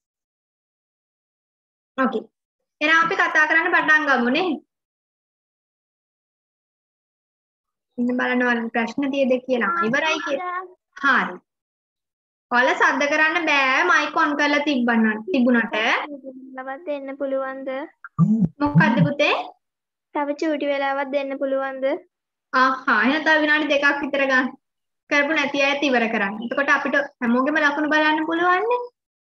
Okay. එහෙනම් අපි කතා කරන්න පටන් ගමුනේ. ඉන්න බලන්න වල ප්‍රශ්න තියෙද කියලා. ඉවරයි කියලා. හරි. ඔයාලා සද්ද කරන්න බෑ මයික් ඔන් කරලා තිබුණාට. වෙලාවක් දෙන්න පුළුවන්ද? මොකද්ද පුතේ? තව චූටි වෙලාවක් දෙන්න පුළුවන්ද? එහෙනම් තව විනාඩි දෙකක් විතර ගන්න. කරපු නැති අයත් ඉවර කරන්න. එතකොට අපිට හැමෝගෙම ලකුණු බලන්න පුළුවන් නේ.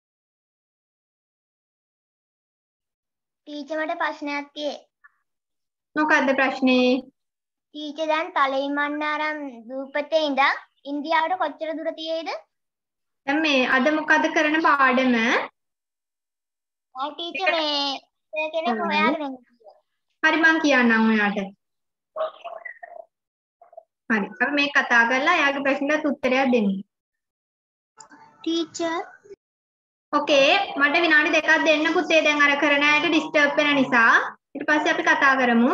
ටීචර් මට ප්‍රශ්නයක් තියෙයි. මොකද්ද ප්‍රශ්නේ? ටීචර් දැන් තලෙයිමන්නාරම් දූපතේ ඉඳන් ඉන්දියාවට කොච්චර දුර තියෙයිද? දැන් මේ අද මොකද කරන පාඩම? ටීචර් මේ කෙනෙක් හොයාගෙන ඉන්නවා. හරි මං කියන්නම් ඔයාට. හරි. අපි මේ කතා කරලා එයාගේ ප්‍රශ්නට උත්තරයක් දෙන්න. Teacher. ඕකේ මට විනාඩි දෙකක් දෙන්න පුතේ දැන් අර කරන අයට ඩිස්ටර්බ් වෙන නිසා. ඊට පස්සේ අපි කතා කරමු.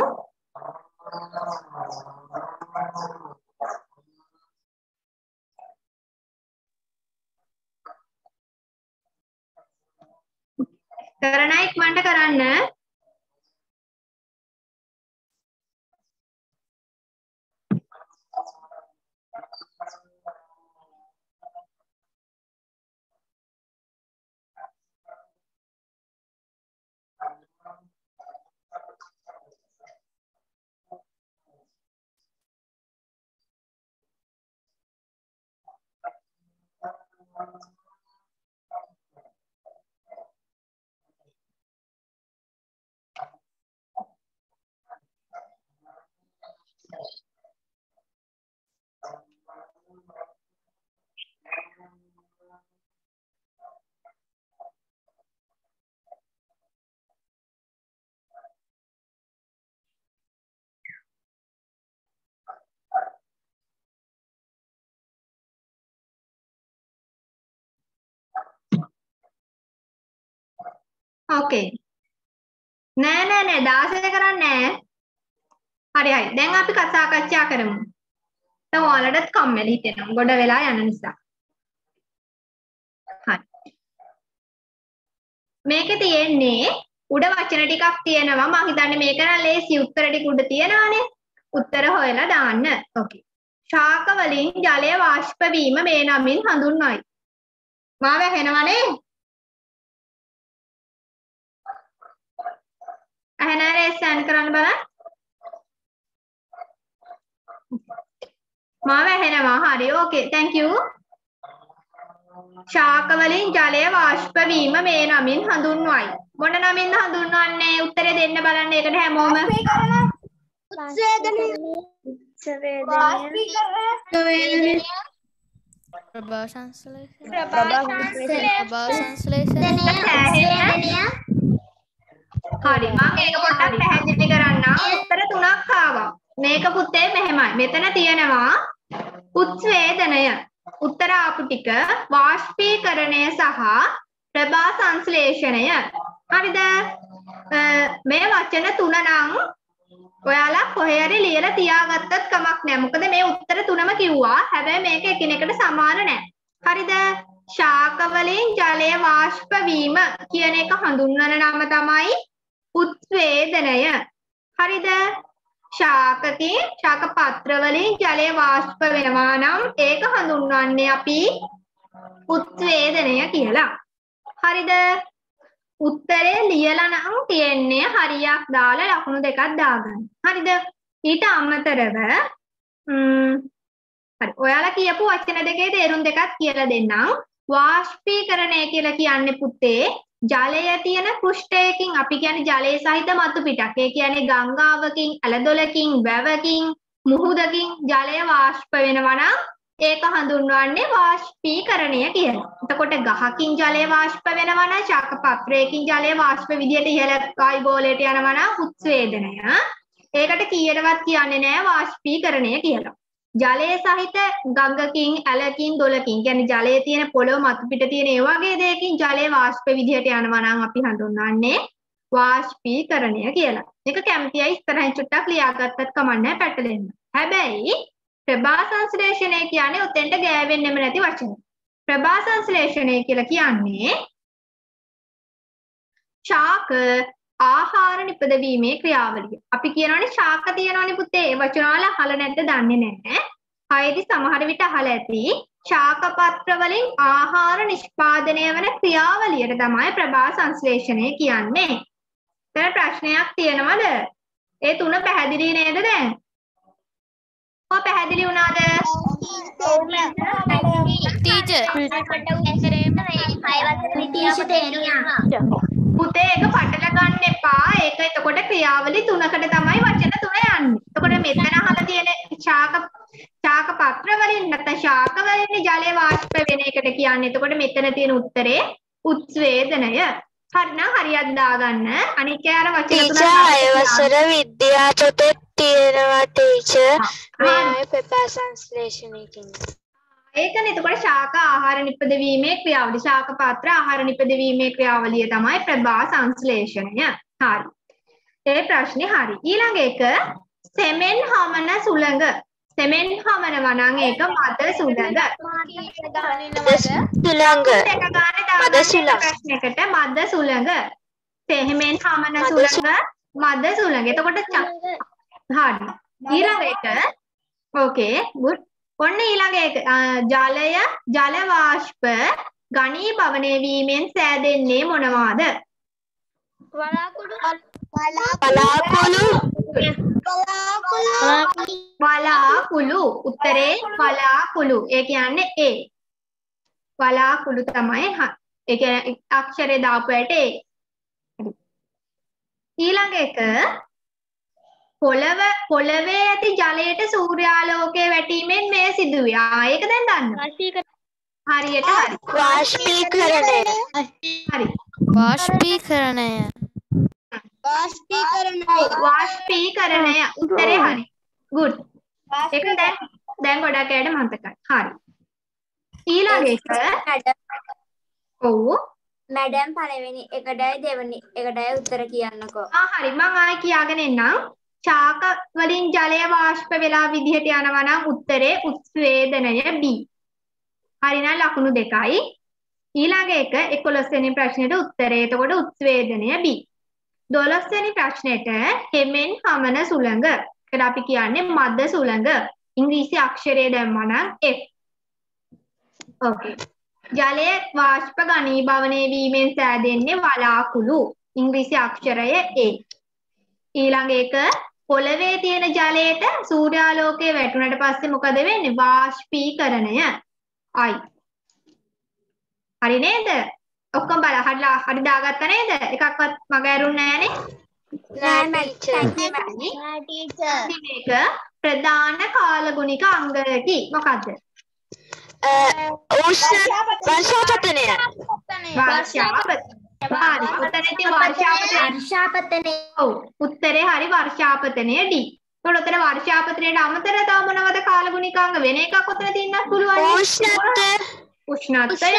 කරන අය ඉක්මනට කරන්න. ඕකේ. නෑ 16 කරන්නේ නෑ. හරි. දැන් අපි සාකච්ඡා කරමු. දැන් ඔයාලටත් කම්මැලි හිතෙනවා. ගොඩ වෙලා යන නිසා. හරි. මේකේ තියෙන්නේ උඩ වචන ටිකක් තියෙනවා. මම හිතන්නේ මේක නම් ලේසි උත්තර ටික උඩ තියෙනවානේ. උත්තර හොයලා දාන්න. ඕකේ. ශාක වලින් ජලය වාෂ්ප වීම මේ නමින් හඳුන්වයි. මාව ඇහෙනවනේ? ඇහෙනා රේසන් කරන්න බලන්න. මාව ඇහෙනවා. හරි. ඕකේ. thank you. ශාක වලින් ජලය වාෂ්ප වීම මේ නමින් හඳුන්වයි. මොන නමින්ද හඳුන්වන්නේ? උත්තරේ දෙන්න බලන්න. ඒකට හැමෝම ප්‍රභා සංශ්ලේෂණය. හරි මම ඒක පොඩ්ඩක් පැහැදිලි කරන්නම්. උත්තර තුනක් ආවා. මේක පුතේ මෙහෙමයි. මෙතන තියෙනවා උත්සේදනය. උත්තර ආපු ටික වාෂ්පීකරණය සහ ප්‍රභා සංශ්ලේෂණය. හරිද? මේ වචන තුන නම් ඔයාලා කොහේ හරි ලියලා තියාගත්තත් කමක් නැහැ. මොකද මේ උත්තර තුනම කිව්වා. හැබැයි මේක එකිනෙකට සමාන නැහැ. හරිද? ශාක වලින් ජලය වාෂ්ප වීම කියන එක හඳුන්වන නම තමයි උත්වේදනය. හරිද? ශාක පත්‍ර වලින් ජලය වාෂ්ප වෙනවා නම් ඒක හඳුන්වන්නේ අපි උත්වේදනය කියලා. හරිද? උත්තරේ ලියලා නම් තියෙන්නේ හරියක් දාලා ලකුණු දෙකක් දාගන්න. හරිද? ඊට අමතරව හරි ඔයාලා කියපු වචන දෙකේ තේරුම් දෙකක් කියලා දෙන්නම්. වාෂ්පීකරණය කියලා කියන්නේ පුතේ ජලය තියෙන පෘෂ්ඨයකින් අපි කියන්නේ ජලයේ සහිත මතු පිටක්. ඒ කියන්නේ ගංගාවකින්, ඇලදොලකින්, වැවකින්, මුහුදකින් ජලය වාෂ්ප වෙනවා නම් ඒක හඳුන්වන්නේ වාෂ්පීකරණය කියලා. එතකොට ගහකින් ජලය වාෂ්ප වෙනවා නම් ශාක පත්‍රයකින් ජලය වාෂ්ප විදියට ඉහළ වායුගෝලයට යනවා නම් උත්සේදනය. ඒකට කීයටවත් කියන්නේ නැහැ වාෂ්පීකරණය කියලා. ජලයේ සහිත ගඟකින්, ඇලකින්, දොලකින් කියන්නේ ජලයේ තියෙන පොළොව මතු පිට තියෙන ඒ වගේ දෙයකින් ජලය වාෂ්ප විදියට යනවා නම් අපි හඳුන්වන්නේ වාෂ්පීකරණය කියලා. මේක කැමතියි ඉස්සරහින් චුට්ටක් ලියාගත්තත් කමන්නේ පැටලෙන්න. හැබැයි ප්‍රභා සංශ්ලේෂණය කියන්නේ උතෙන්ට ගෑවෙන්නෙම නැති වචන. ප්‍රභා සංශ්ලේෂණය කියලා කියන්නේ ශාක ආහාර නිපදවීමේ ක්‍රියාවලිය. අපි කියනවානේ ශාක තියෙනවානේ පුතේ. ඒ වචන වල අහලා නැද්ද දන්නේ නැහැ. හයේදී සමහර විට අහලා ඇති. ශාක පත්‍ර වලින් ආහාර නිෂ්පාදනය වන ක්‍රියාවලියට තමයි ප්‍රභා සංශ්ලේෂණය කියන්නේ. දැන් ප්‍රශ්නයක් තියෙනවද? ඒ තුන පැහැදිලි නේද දැන්? පැහැදිලි වුණාද? පුතේ ඒක පටල ගන්න එපා. ඒක එතකොට ක්‍රියාවලි තුනකට තමයි වචන තුන යන්නේ. එතකොට මෙතන අහලා තියෙන ශාක පත්‍ර වලින් නැත්නම් ශාක වලින් ජලය වාෂ්ප වෙන එකට කියන්නේ. එතකොට මෙතන තියෙන උත්තරේ උත්වේදනය. හරිනම් හරියට දාගන්න. අනික යාර වචන තුනක් ටීචර් විද්‍යා පොතේ තියෙනවා ටීචර් මේ ප්‍රභා සංශ්ලේෂණය කියන්නේ. ඒකනේ. එතකොට ශාක ආහාර නිපදවීමේ ක්‍රියාවලිය, ශාක පාත්‍ර ආහාර නිපදවීමේ ක්‍රියාවලිය තමයි ප්‍රභා සංශ්ලේෂණය. හරි. ඒ ප්‍රශ්නේ හරි. ඊළඟ එක සෙමෙන් හමන සුළඟ. සෙමෙන් හමනවා නම් ඒක මද සුළඟ. මද සුළඟ. ප්‍රශ්නයකට මද සුළඟ. සෙමෙන් හමන සුළඟ මද සුළඟ. එතකොට හරි. ඊළඟ එක ඕකේ good. ඔන්න ඊළඟ එක ජල වාෂ්ප ඝනීභවනය වීමෙන් සෑදෙන්නේ මොනවාද? වලාකුළු. උත්තරේ වලාකුළු. ඒ කියන්නේ A. වලාකුළු තමයි. ඒ කියන්නේ අක්ෂරේ දාපුවට A. ඊළඟ එක පොළවේ ඇති ජලයට සූර්යාලෝකයේ වැටීමෙන් මේ සිදුවේ. ඒක දැන් දන්නවා. හරියට හරි. වාෂ්පීකරණය. හරි. වාෂ්පීකරණය. වාෂ්පීකරණය. උත්තරේ හරි. good. ඒක දැන් ගොඩක් අයට මතකයි. හරි. ඊළඟ එක ඔව් මැඩම් පළවෙනි එකටයි දෙවෙනි එකටයි උත්තර කියන්නකෝ. හරි මම ආයෙ කියාගෙන එන්නම්. ශාක වලින් ජලය වාෂ්ප වෙලා විදිහට යනවා නම් උත්තරේ උත්වේදනය B. හරිනම් ලකුණු දෙකයි. ඊළඟ එක 11 වෙනි ප්‍රශ්නෙට උත්තරේ එතකොට උත්වේදනය B. 12 වෙනි ප්‍රශ්නෙට හෙමෙන් හමන සුළඟ. එකට අපි කියන්නේ මද සුළඟ. ඉංග්‍රීසි අක්ෂරය දැම්මා නම් F. Okay. ජලයේ වාෂ්ප ඝනීභවනය වීමෙන් සෑදෙන්නේ වලාකුළු. ඉංග්‍රීසි අක්ෂරය A. ඊළඟ එක පොළවේ තියෙන ජලයට සූර්යාලෝකයේ වැටුණට පස්සේ මොකද වෙන්නේ? වාෂ්පීකරණය. I. හරි නේද? ඔක්කොම බලලා හරි දාගත්තා නේද? එකක්වත් මග ඇරුන්නේ නැහනේ. මේක ප්‍රධාන කාලගුණික අංගයකි. මොකද්ද? වර්ෂාපතනය. වර්ෂාපතනය. හරි. උත්තරේ වර්ෂාපතනය. ඔව්. උත්තරේ හරි වර්ෂාපතනය D. එතකොට උතන වර්ෂාපතනයට අමතරව තව මොනවද කාලගුණිකාංග වෙන එකක් උතන තියෙන්නත් පුළුවන්. උෂ්ණත්වය. උෂ්ණත්වය.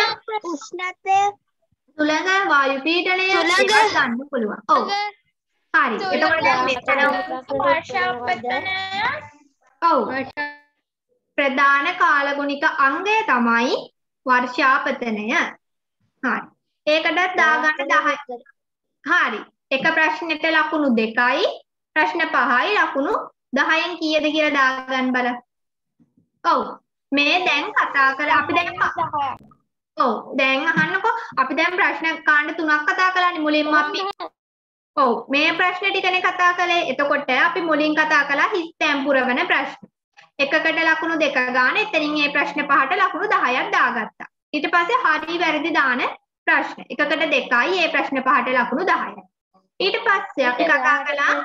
සුළඟ වායු පීඩනය ඒවත් ගන්න පුළුවන්. ඔව්. හරි. එතකොට දැන් මෙතන වර්ෂාපතනය ඔව්. ප්‍රධාන කාලගුණික අංගය තමයි වර්ෂාපතනය. හරි. ඒකටත් දාගන්න 10. හරි. එක ප්‍රශ්නෙට ලකුණු 2යි. ප්‍රශ්න 5යි ලකුණු 10න් කීයද කියලා දාගන්න බලන්න. ඔව්. මේ දැන් කතා කර අපි දැන් ඔව් දැන් අහන්නකෝ අපි දැන් ප්‍රශ්න කාණ්ඩ 3ක් කතා කළානේ මුලින්ම අපි ඔව් මේ ප්‍රශ්න ටිකනේ කතා කළේ. එතකොට අපි මුලින් කතා කළා හිස් තැන් පුරවන ප්‍රශ්න. එකකට ලකුණු 2 ගන්න. එතනින් මේ ප්‍රශ්න 5ට ලකුණු 10ක් දාගත්තා. ඊට පස්සේ හරි වැරදි දාන ප්‍රශ්න. එකකට 2යි මේ ප්‍රශ්න 5ට ලකුණු 10යි. ඊට පස්සේ අපි කතා කළා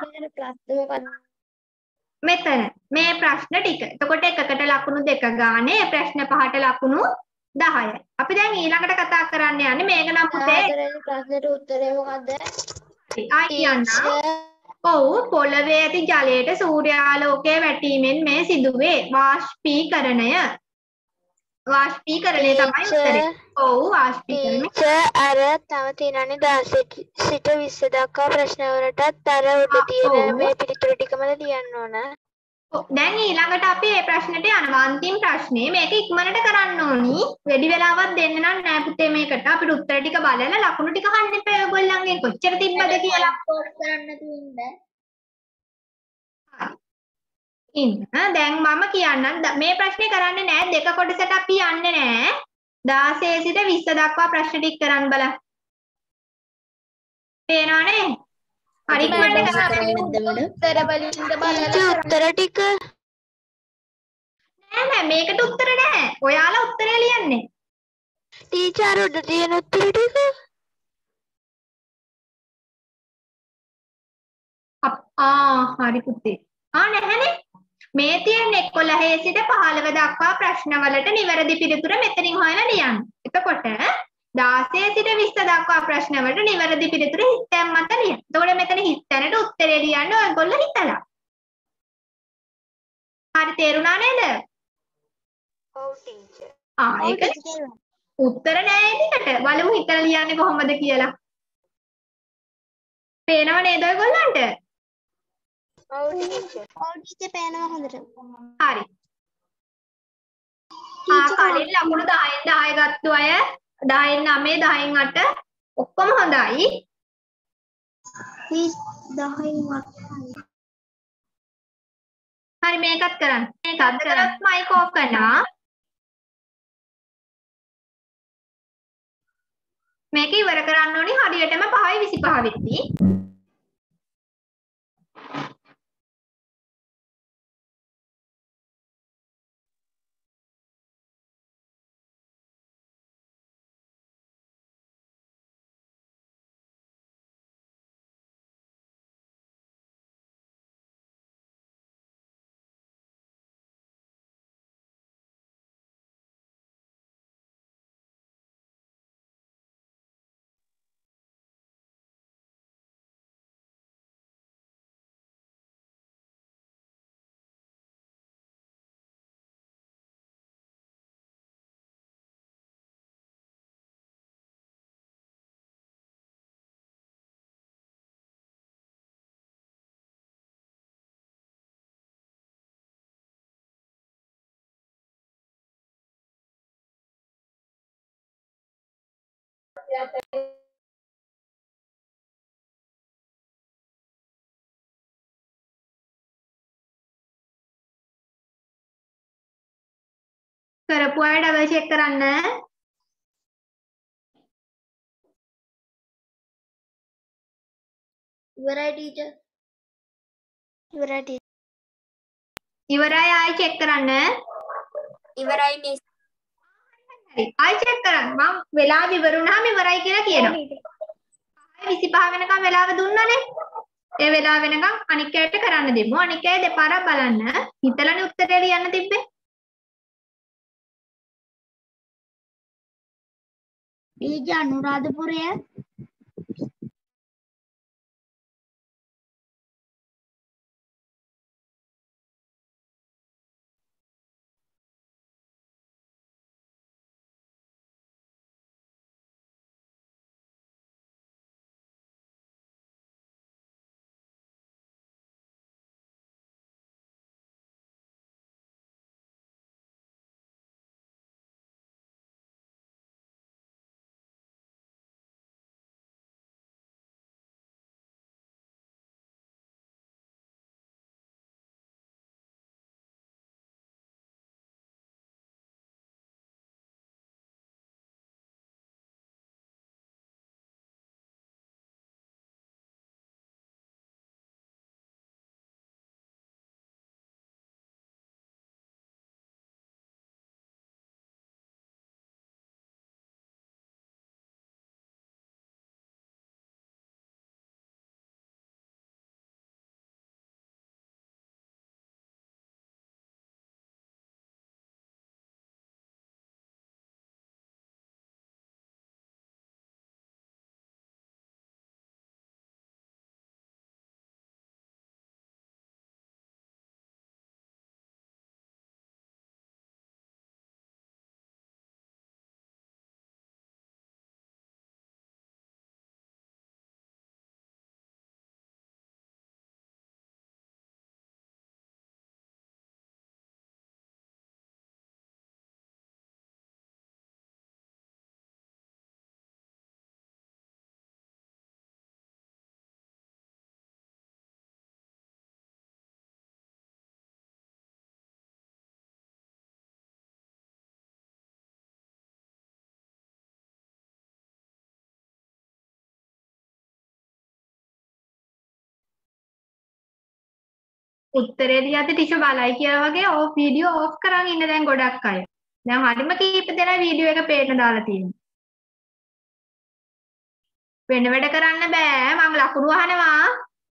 මෙතන මේ ප්‍රශ්න ටික. එතකොට එකකට ලකුණු 2 ගානේ ප්‍රශ්න 5ට ලකුණු 10යි. අපි දැන් ඊළඟට කතා කරන්න යන්නේ මේක නම් පුතේ ප්‍රශ්නෙට උත්තරේ මොකද්ද? කියන්න. ඔව් පොළවේ ඇති ජලයට සූර්යාලෝකයේ වැටීමෙන් මේ සිදුවේ වාෂ්පීකරණය. වාෂ්පීකරණය තමයි උත්තරේ. ඔව් වාෂ්පීකරණය. අර තව තියෙනනේ 16 සිට 20 දක්වා ප්‍රශ්න වලටත් අර උඩ තියෙන මේ පිළිතුරු ටිකමද ලියන්න ඕන. දැන් ඊළඟට අපි මේ ප්‍රශ්නෙට යනවා. අන්තිම ප්‍රශ්නේ මේක ඉක්මනට කරන්න ඕනි. වැඩි වෙලාවක් දෙන්න නම් නෑ පුතේ මේකට. අපිට උත්තර ටික බලලා ලකුණු ටික අහන්න එපා ඔයගොල්ලන්ගෙන් කොච්චර තිබ්බද කියලා. කරන්න තියෙන්නේ. ඉන්න. දැන් මම කියන්නම් මේ ප්‍රශ්නේ කරන්නේ නෑ. දෙක කොටසට අපි යන්නේ නෑ. 16 සිට 20 දක්වා ප්‍රශ්න ටික කරන්න බලන්න. පේනවනේ? හරි ඉක්මනට කරන්න. උත්තර වලින්ද බලලා උත්තර ටික නෑ මේකට උත්තර නෑ. ඔයාලා උත්තරය ලියන්නේ. ටීචර් උඩ තියෙන උත්තර ටික හරි පුතේ. නැහැනේ. මේ තියෙන්නේ 11 සිට 15 දක්වා ප්‍රශ්නවලට නිවැරදි පිළිතුර මෙතනින් හොයලා ලියන්න. එතකොට 16 සිට 20 දක්වා ප්‍රශ්නවලට නිවැරදි පිළිතුර හිතෙන් මත ලියන්න. එතකොට මෙතන හිතැනට උත්තරේ ලියන්න ඔයගොල්ලෝ හිතලා. හරි තේරුණා නේද? ඔව් ටීචර්. ඒක උත්තර නෑ එදිකට. බලමු හිතලා ලියන්නේ කොහොමද කියලා. පේනව නේද ඔයගොල්ලන්ට? ඔව් ටීචර්. ඔව් ටීචර් පේනවා හොඳට. හරි. කලින් ලකුණු 10න් 10 ගත්තු අය 10න් 9 10න් 8 ඔක්කොම හොඳයි. 10න් 8. හරි මේකත් කරන්න. මේකත් කරත් මයික් ඔෆ් කරනවා. මේක ඉවර කරන්න ඕනි හරියටම 5:25 වෙද්දී. කරපු අය ඩබල් චෙක් කරන්න. ඉවරයි ටීචර්. ඉවරයි ටීචර්. ඉවරයි ආයි චෙක් කරන්න. ඉවරයි මිස්. හරි. ආයි චෙක් කරන්න. මම වෙලාව ඉවර වුණාම ඉවරයි කියලා කියනවා. 25 වෙනකම් වෙලාව දුන්නනේ. ඒ වෙලාව වෙනකම් අනික් අයට කරන්න දෙමු. අනික් අය දෙපාරක් බලන්න. හිතලානේ උත්තරේ ලියන්න තිබ්බේ. ටීචර් අනුරාධපුරය. උත්තරේ ලියද්දි ටීචර් බලයි කියලා වගේ ඕෆ් වීඩියෝ ඕෆ් කරන් ඉන්න දැන් ගොඩක් අය. දැන් හරිම කීප දෙනා වීඩියෝ එක පේන්න දාලා තියෙනවා. වෙන වැඩ කරන්න බෑ. මම ලකුණු අහනවා.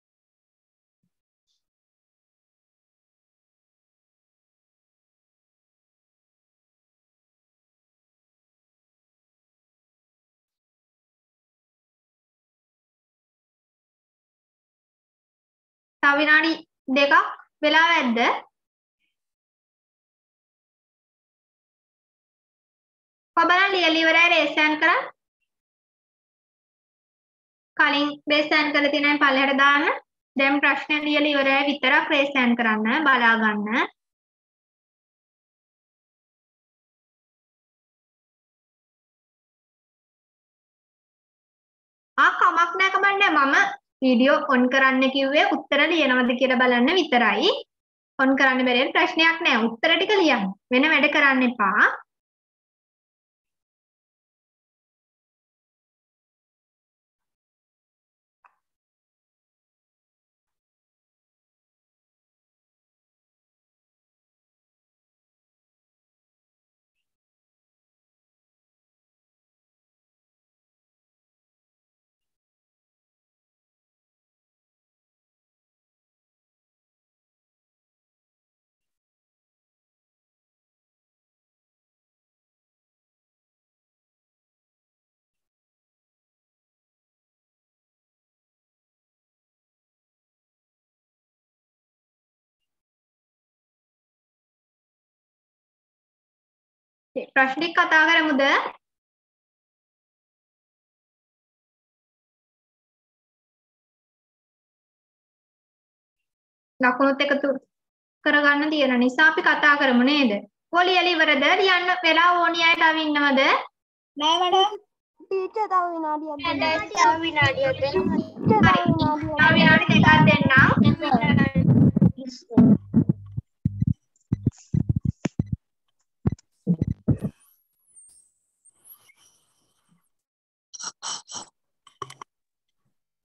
තව විනාඩි දෙකක් වෙලාව ඇද්ද? කොබලන් ලියලා ඉවරයි රේස් යන් කරන්. කලින් රේස් යන් කරලා තියෙනයි පල්ලෙහාට දාන්න. දැන් ප්‍රශ්න ලියලා ඉවරයි විතරක් රේස් යන් කරන්න බලා ගන්න. කමක් නැහැ කමන්නේ මම වීඩියෝ ඔන් කරන්න කිව්වේ උත්තර ලියනවද කියලා බලන්න විතරයි. ඔන් කරන්න බැරි ප්‍රශ්නයක් නෑ. උත්තර ටික ලියන්න. වෙන වැඩ කරන්න එපා. ප්‍රශ්න ටික කතා කරමුද? ලකුණුත් එකතු කරගන්න තියෙන නිසා අපි කතා කරමු නේද? කොලියලි ඉවරද? ලියන්න වෙලා ඕනි අය තව ඉන්නවද? නෑ මඩම්. ටීචර් තව විනාඩියක් දෙන්න. තව විනාඩියක් දෙන්න. හරි. තව විනාඩි දෙකක් දෙන්නම්.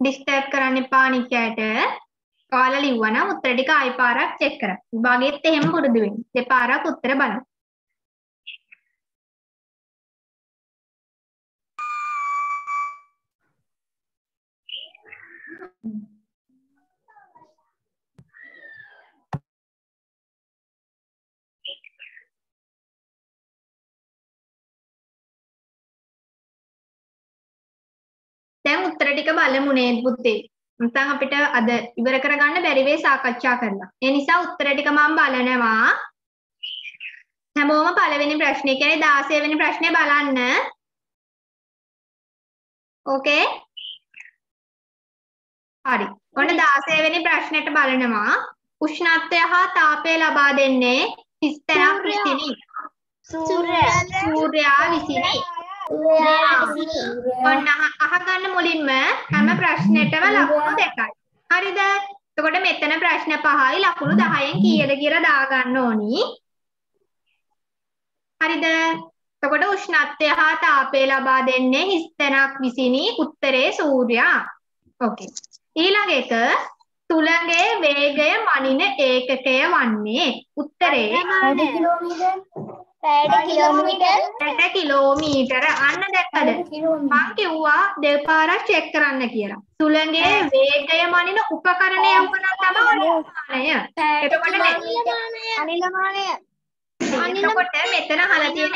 ඩිස්ටර්බ් කරන්න එපා අනිකයට. ඔයාලා ලිව්වනම් උත්තර ටික ආයි පාරක් චෙක් කරන්න. විභාගෙත් එහෙම පුරුදු වෙන්න. දෙපාරක් උත්තර බලන්න. දැන් උත්තර ටික බලමු නේද පුතේ. නැත්නම් අපිට අද ඉවර කරගන්න බැරි වෙයි සාකච්ඡා කරලා. ඒ නිසා උත්තර ටික මම බලනවා. හැමෝම පළවෙනි ප්‍රශ්නේ කියන්නේ 16 වෙනි ප්‍රශ්නේ බලන්න. ඕකේ? හරි. ඔන්න 16 වෙනි ප්‍රශ්නෙට බලනවා. උෂ්ණත්වය හා තාපය ලබා දෙන්නේ හිස්තැනක් විසිනි. සූර්යයා විසිනි. ඔන්න අහගන්න මුලින්ම හැම ප්‍රශ්නෙටම ලකුණු දෙකයි. හරිද? එතකොට මෙතන ප්‍රශ්න 5යි ලකුණු 10න් කීයද කියලා දාගන්න ඕනි. හරිද? එතකොට උෂ්ණත්වය හා තාපය ලබා දෙන්නේ හිස්තැනක් විසිනි. උත්තරේ සූර්යයා. ඕකේ. ඊළඟ එක තුලඟේ වේගය මනින ඒකකය වන්නේ. උත්තරේ පැයට කිලෝමීටර. අන්න දැක්කද? මං කිව්වා දෙපාරක් චෙක් කරන්න කියලා. තුලඟේ වේගය මනින උපකරණය වුණා තමයි අනිලමානය. එතකොට මෙතන අහලා තියෙන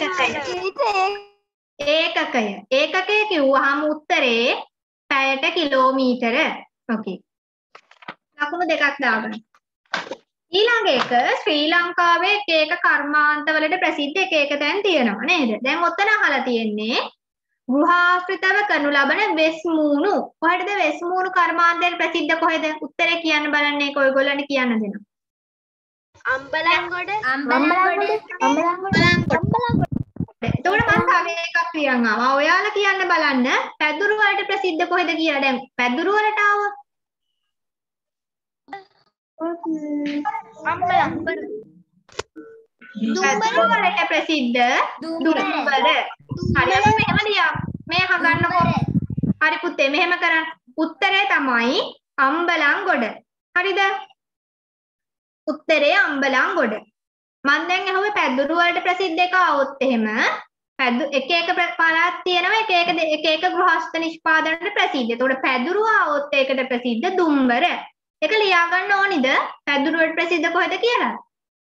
ඒකකය. ඒකකය කිව්වහම උත්තරේ පැයට කිලෝමීටර. ඕකේ. ලකුණු දෙකක් දාගන්න. ඊළඟ එක ශ්‍රී ලංකාවේ එක එක කර්මාන්තවලට ප්‍රසිද්ධ එක එක තැන් තියෙනවා නේද? දැන් ඔතන අහලා තියෙන්නේ ගෘහාශ්‍රිතව කරනු ලබන වෙස් මූණු. කොහෙටද වෙස් මූණු කර්මාන්තයෙන් ප්‍රසිද්ධ කොහෙද? උත්තරේ කියන්න බලන්නේ කොයිගොල්ලන්ට කියන්න දෙනවා. අම්බලන්ගොඩ. එතකොට මම තව එකක් ලියන් ආවා. ඔයාලා කියන්න බලන්න පැදුරු වලට ප්‍රසිද්ධ කොහෙද කියලා. දැන් පැදුරු වලට ආවා. පැදුරු වලට ප්‍රසිද්ධ දුම්බර. හරි අපි මෙහෙම ලියා. මේ අහගන්නකො. හරි පුතේ මෙහෙම කරන්න. උත්තරේ තමයි අම්බලන්ගොඩ. හරිද? උත්තරේ අම්බලන්ගොඩ. මම දැන් අහුවේ පැදුරු වලට ප්‍රසිද්ධ එක આવොත් එහෙම එක එක පළාත් තියෙනවා එක එක ගෘහස්ත නිෂ්පාදනට ප්‍රසිද්ධ. ඒතකොට පැදුරු આવොත් ඒකට ප්‍රසිද්ධ දුම්බර. ඒක ලියා ගන්න ඕනිද? පැදුරු වලට ප්‍රසිද්ධ කොහෙද කියලා?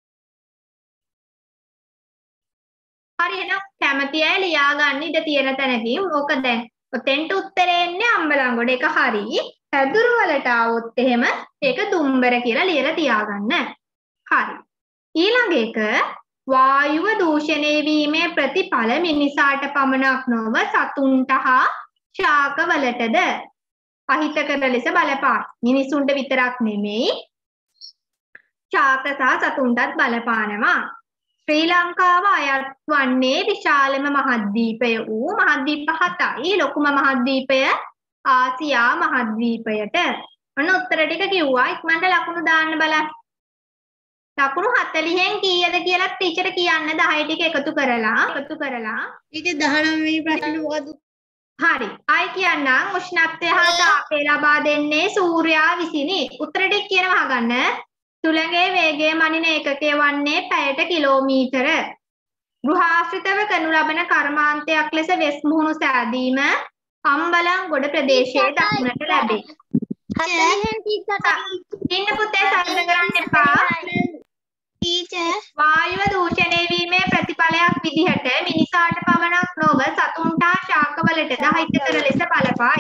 හරි එහෙනම් කැමති අය ලියා ගන්න ඉඩ තියෙන තැනකින්. ඕක දැන් ඔතෙන්ට උත්තරේ එන්නේ අම්බලන්ගොඩ. ඒක හරි. පැදුරු වලට આવොත් එහෙම ඒක දුම්බර කියලා ලියලා තියාගන්න. හරි. ඊළඟ එක වායුව දූෂණය වීමේ ප්‍රතිඵල මිනිසාට පමණක් නොව සතුන්ට හා ශාකවලටද අහිතකර ලෙස බලපාන. මිනිසුන්ට විතරක් නෙමෙයි ශාක සහ සතුන්ටත් බලපානවා. ශ්‍රී ලංකාව අයත් වන්නේ විශාලම මහද්වීපය වූ මහද්වීප 7යි. ලොකුම මහද්වීපය ආසියා මහද්වීපයට. ඔන්න උත්තර ටික කිව්වා. ඉක්මනට ලකුණු දාන්න බලන්න. ලකුණු 40න් කීයද කියලා ටීචර් කියන්න 10 ටික එකතු කරලා ඊට 19 වෙනි ප්‍රශ්නේ මොකද? හරි. ආයි කියන්නම් උෂ්ණත්වය හා තාපය ලබා දෙන්නේ සූර්යයා විසිනි. උත්තර ටික කියනවා අහගන්න. තුලඟේ වේගය මනින ඒකකය වන්නේ පැයට කිලෝමීටර. ගෘහාශ්‍රිතව කරනු ලබන කර්මාන්තයක් ලෙස වෙස් මුහුණු සෑදීම අම්බලන්ගොඩ ප්‍රදේශයේ දක්නට ලැබේ. 40න් ඉන්න පුතේ සරල කරන්න එපා. ටීචර් වායුව දූෂණය වීමේ ප්‍රතිඵලයක් විදිහට මිනිසාට පමණක් නොව සතුන්ට ශාකවලටද අහිතකර ලෙස බලපායි.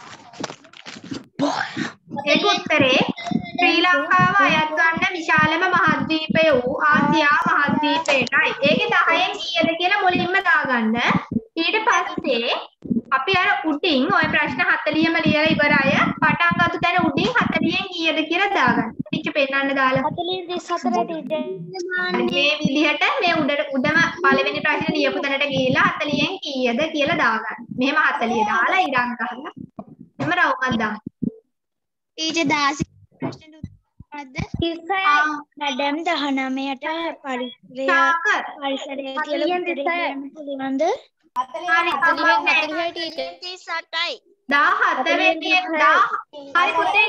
ඒක උත්තරේ ශ්‍රී ලංකාව අයත් වන විශාලම මහද්වීපය වූ ආසියා මහද්වීපයටයි. ඒකේ 10න් කීයද කියලා මුලින්ම දාගන්න. ඊට පස්සේ අපි අර උඩින් ওই ප්‍රශ්න 40ම ලියලා ඉවරය. පටන් ගත්ත තැන උඩින් 40න් කීයද කියලා දාගන්න. ටීචර් පෙන්නන්න දාලා 40 34 ටීචර්. මේ විදිහට මේ උඩම පළවෙනි ප්‍රශ්නේ ලියපු තැනට ගිහිල්ලා 40න් කීයද කියලා දාගන්න. මෙහෙම 40 දාලා ඉරන් ගහලා එම රවුමක් දාන්න. ටීචර් 16 ප්‍රශ්නෙට උත්තර මොකද්ද? 30යි මැඩම් 19ට පරිසරය කියලා උත්තරේ දෙන්න පුළුවන්ද? හරි 38යි. 17 වෙනි එක 10 හරි පුතේ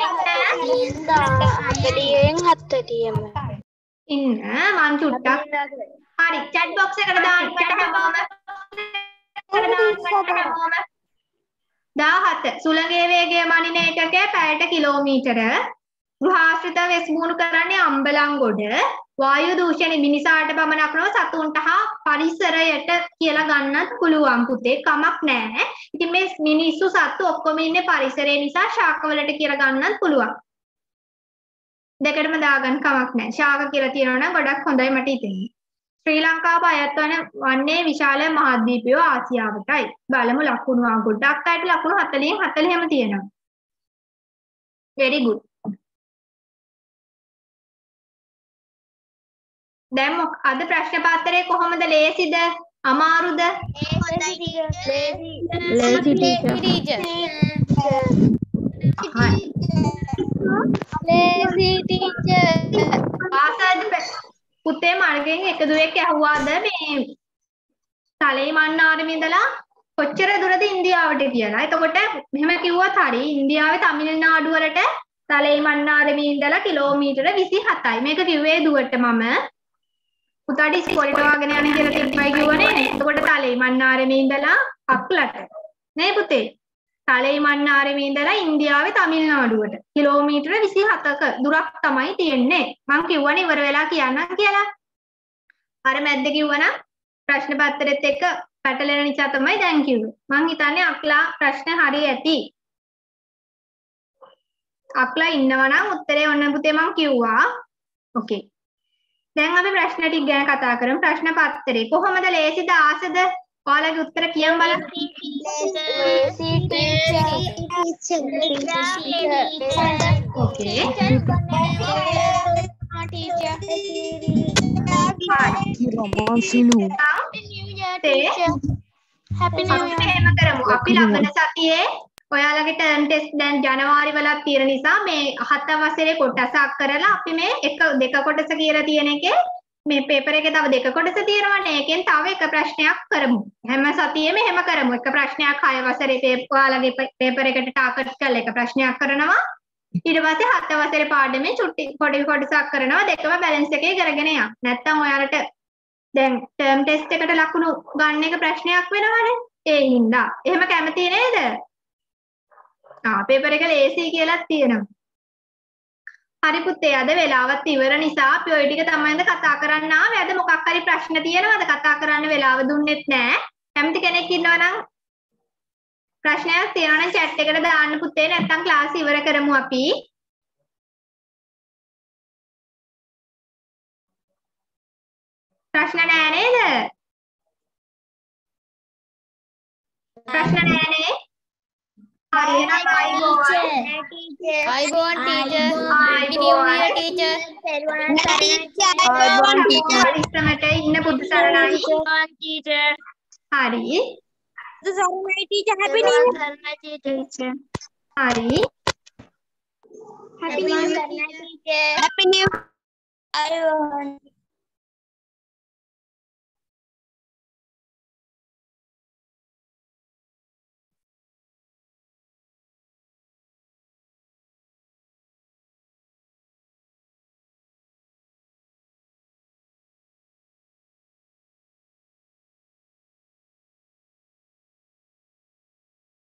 ඉන්න මං චුට්ටක් හරි chat box එකට දාන්න හැමෝම 17 සුළඟේ වේගය මනින එකක පැයට කිලෝමීටර ගෘහාශ්‍රිත වෙස්මුණු කරන්නේ අම්බලන්ගොඩ වායු දූෂණ මිනිසාට පමණක් නොව සතුන්ට හා පරිසරයට කියලා ගන්නත් පුළුවන් පුතේ කමක් නැහැ. ඉතින් මේ මිනිස්සු සත්තු ඔක්කොම ඉන්නේ පරිසරය නිසා ශාකවලට කියලා ගන්නත් පුළුවන්. දෙකටම දාගන්න කමක් නැහැ. ශාක කියලා තියෙනවා නම් ගොඩක් හොඳයි මට හිතෙන්නේ. ශ්‍රී ලංකාව අයත් වන්නේ විශාල මහද්වීපය ආසියාවටයි. බලමු ලකුණු ගොඩක් අයට ලකුණු 40න් 40ම තියෙනවා. very good. දැන් අද ප්‍රශ්න පත්‍රය කොහොමද ලේසිද අමාරුද? Lazy teacher. ආසාද පුතේ මල්ගෙන් එක දුරක් ඇහුවාද මේ තලේ මන්නාරේ ඉඳලා කොච්චර දුරද ඉන්දියාවට කියලා. එතකොට මෙහෙම කිව්වත් හරි ඉන්දියාවේ තමිල්නාඩු වලට තලේ මන්නාරේ ඉඳලා කිලෝමීටර 27යි. මේක කිව්වේ දුවට මම. පුතාට ඉස්කෝලේට වාගෙන යන්න කියලා තිබ්බයි කිව්වනේ. එතකොට තලේ මන්නාරේ ඉඳලා අක්ලට. නේ පුතේ? තලේ මන්නාරේ ඉඳලා ඉන්දියාවේ තමිල්නාඩුවට කිලෝමීටර 27ක දුරක් තමයි තියෙන්නේ. මම කිව්වනේ ඉවර වෙලා කියන්නම් කියලා. අර මැද්ද කිව්වනම් ප්‍රශ්න පත්‍රෙත් එක්ක පැටලෙන නිසා තමයි දැන් කිව්වේ. මං හිතන්නේ අක්ලා ප්‍රශ්න හරි ඇති. අක්ලා ඉන්නවා නම් උත්තරේ ඔන්න පුතේ මං කිව්වා. ඕකේ. දැන් අපි ප්‍රශ්න ටික ගැන කතා කරමු. ප්‍රශ්න පත්‍රේ කොහොමද ලේසිද ආසද? ඔයාලගේ උත්තර කියන්න බලන්න. ඕකේ. අපි ළඟන සතියේ ඔයාලගේ ටර්ම් ටෙස්ට් දැන් ජනවාරි වලක් තියෙන නිසා මේ 7 වසරේ කොටසක් කරලා අපි මේ එක දෙක කොටස කියලා තියෙන එකේ මේ පේපර් එකේ තව දෙක කොටස තියෙනවානේ. ඒකෙන් තව එක ප්‍රශ්නයක් කරමු. හැම සතියෙම එහෙම කරමු. එක ප්‍රශ්නයක් 6 වසරේ ඔයාලගේ පේපර් එකට ටාගට් කරලා එක ප්‍රශ්නයක් කරනවා. ඊට පස්සේ 7 වසරේ පාඩමේ චුට්ටි පොඩි කොටසක් කරනවා. දෙකම බැලන්ස් එකේ කරගෙන යන්න. නැත්තම් ඔයාලට දැන් ටර්ම් ටෙස්ට් එකට ලකුණු ගන්න එක ප්‍රශ්නයක් වෙනවනේ. ඒ හින්දා. එහෙම කැමති නේද? පේපර් එක ලේසි කියලා තියෙනවා. හරි පුතේ අද වෙලාවත් ඉවර නිසා අපි ওই ටික තමයි කතා කරන්න ආවේ. අද මොකක් හරි ප්‍රශ්න තියෙනවද? කතා කරන්න වෙලාව දුන්නෙත් නෑ. කැමති කෙනෙක් ඉන්නවා නම් ප්‍රශ්නයක් තියෙනවා නම් chat එකට දාන්න පුතේ. නැත්තම් ක්ලාස් ඉවර කරමු අපි. ප්‍රශ්න නෑ නේද? ප්‍රශ්න නෑනේ. හරි එහෙනම් අයිබෝන් ටීචර්. පරිස්සමට ඉන්න පුදු සරණයි. හරි. හරි. Happy New Year.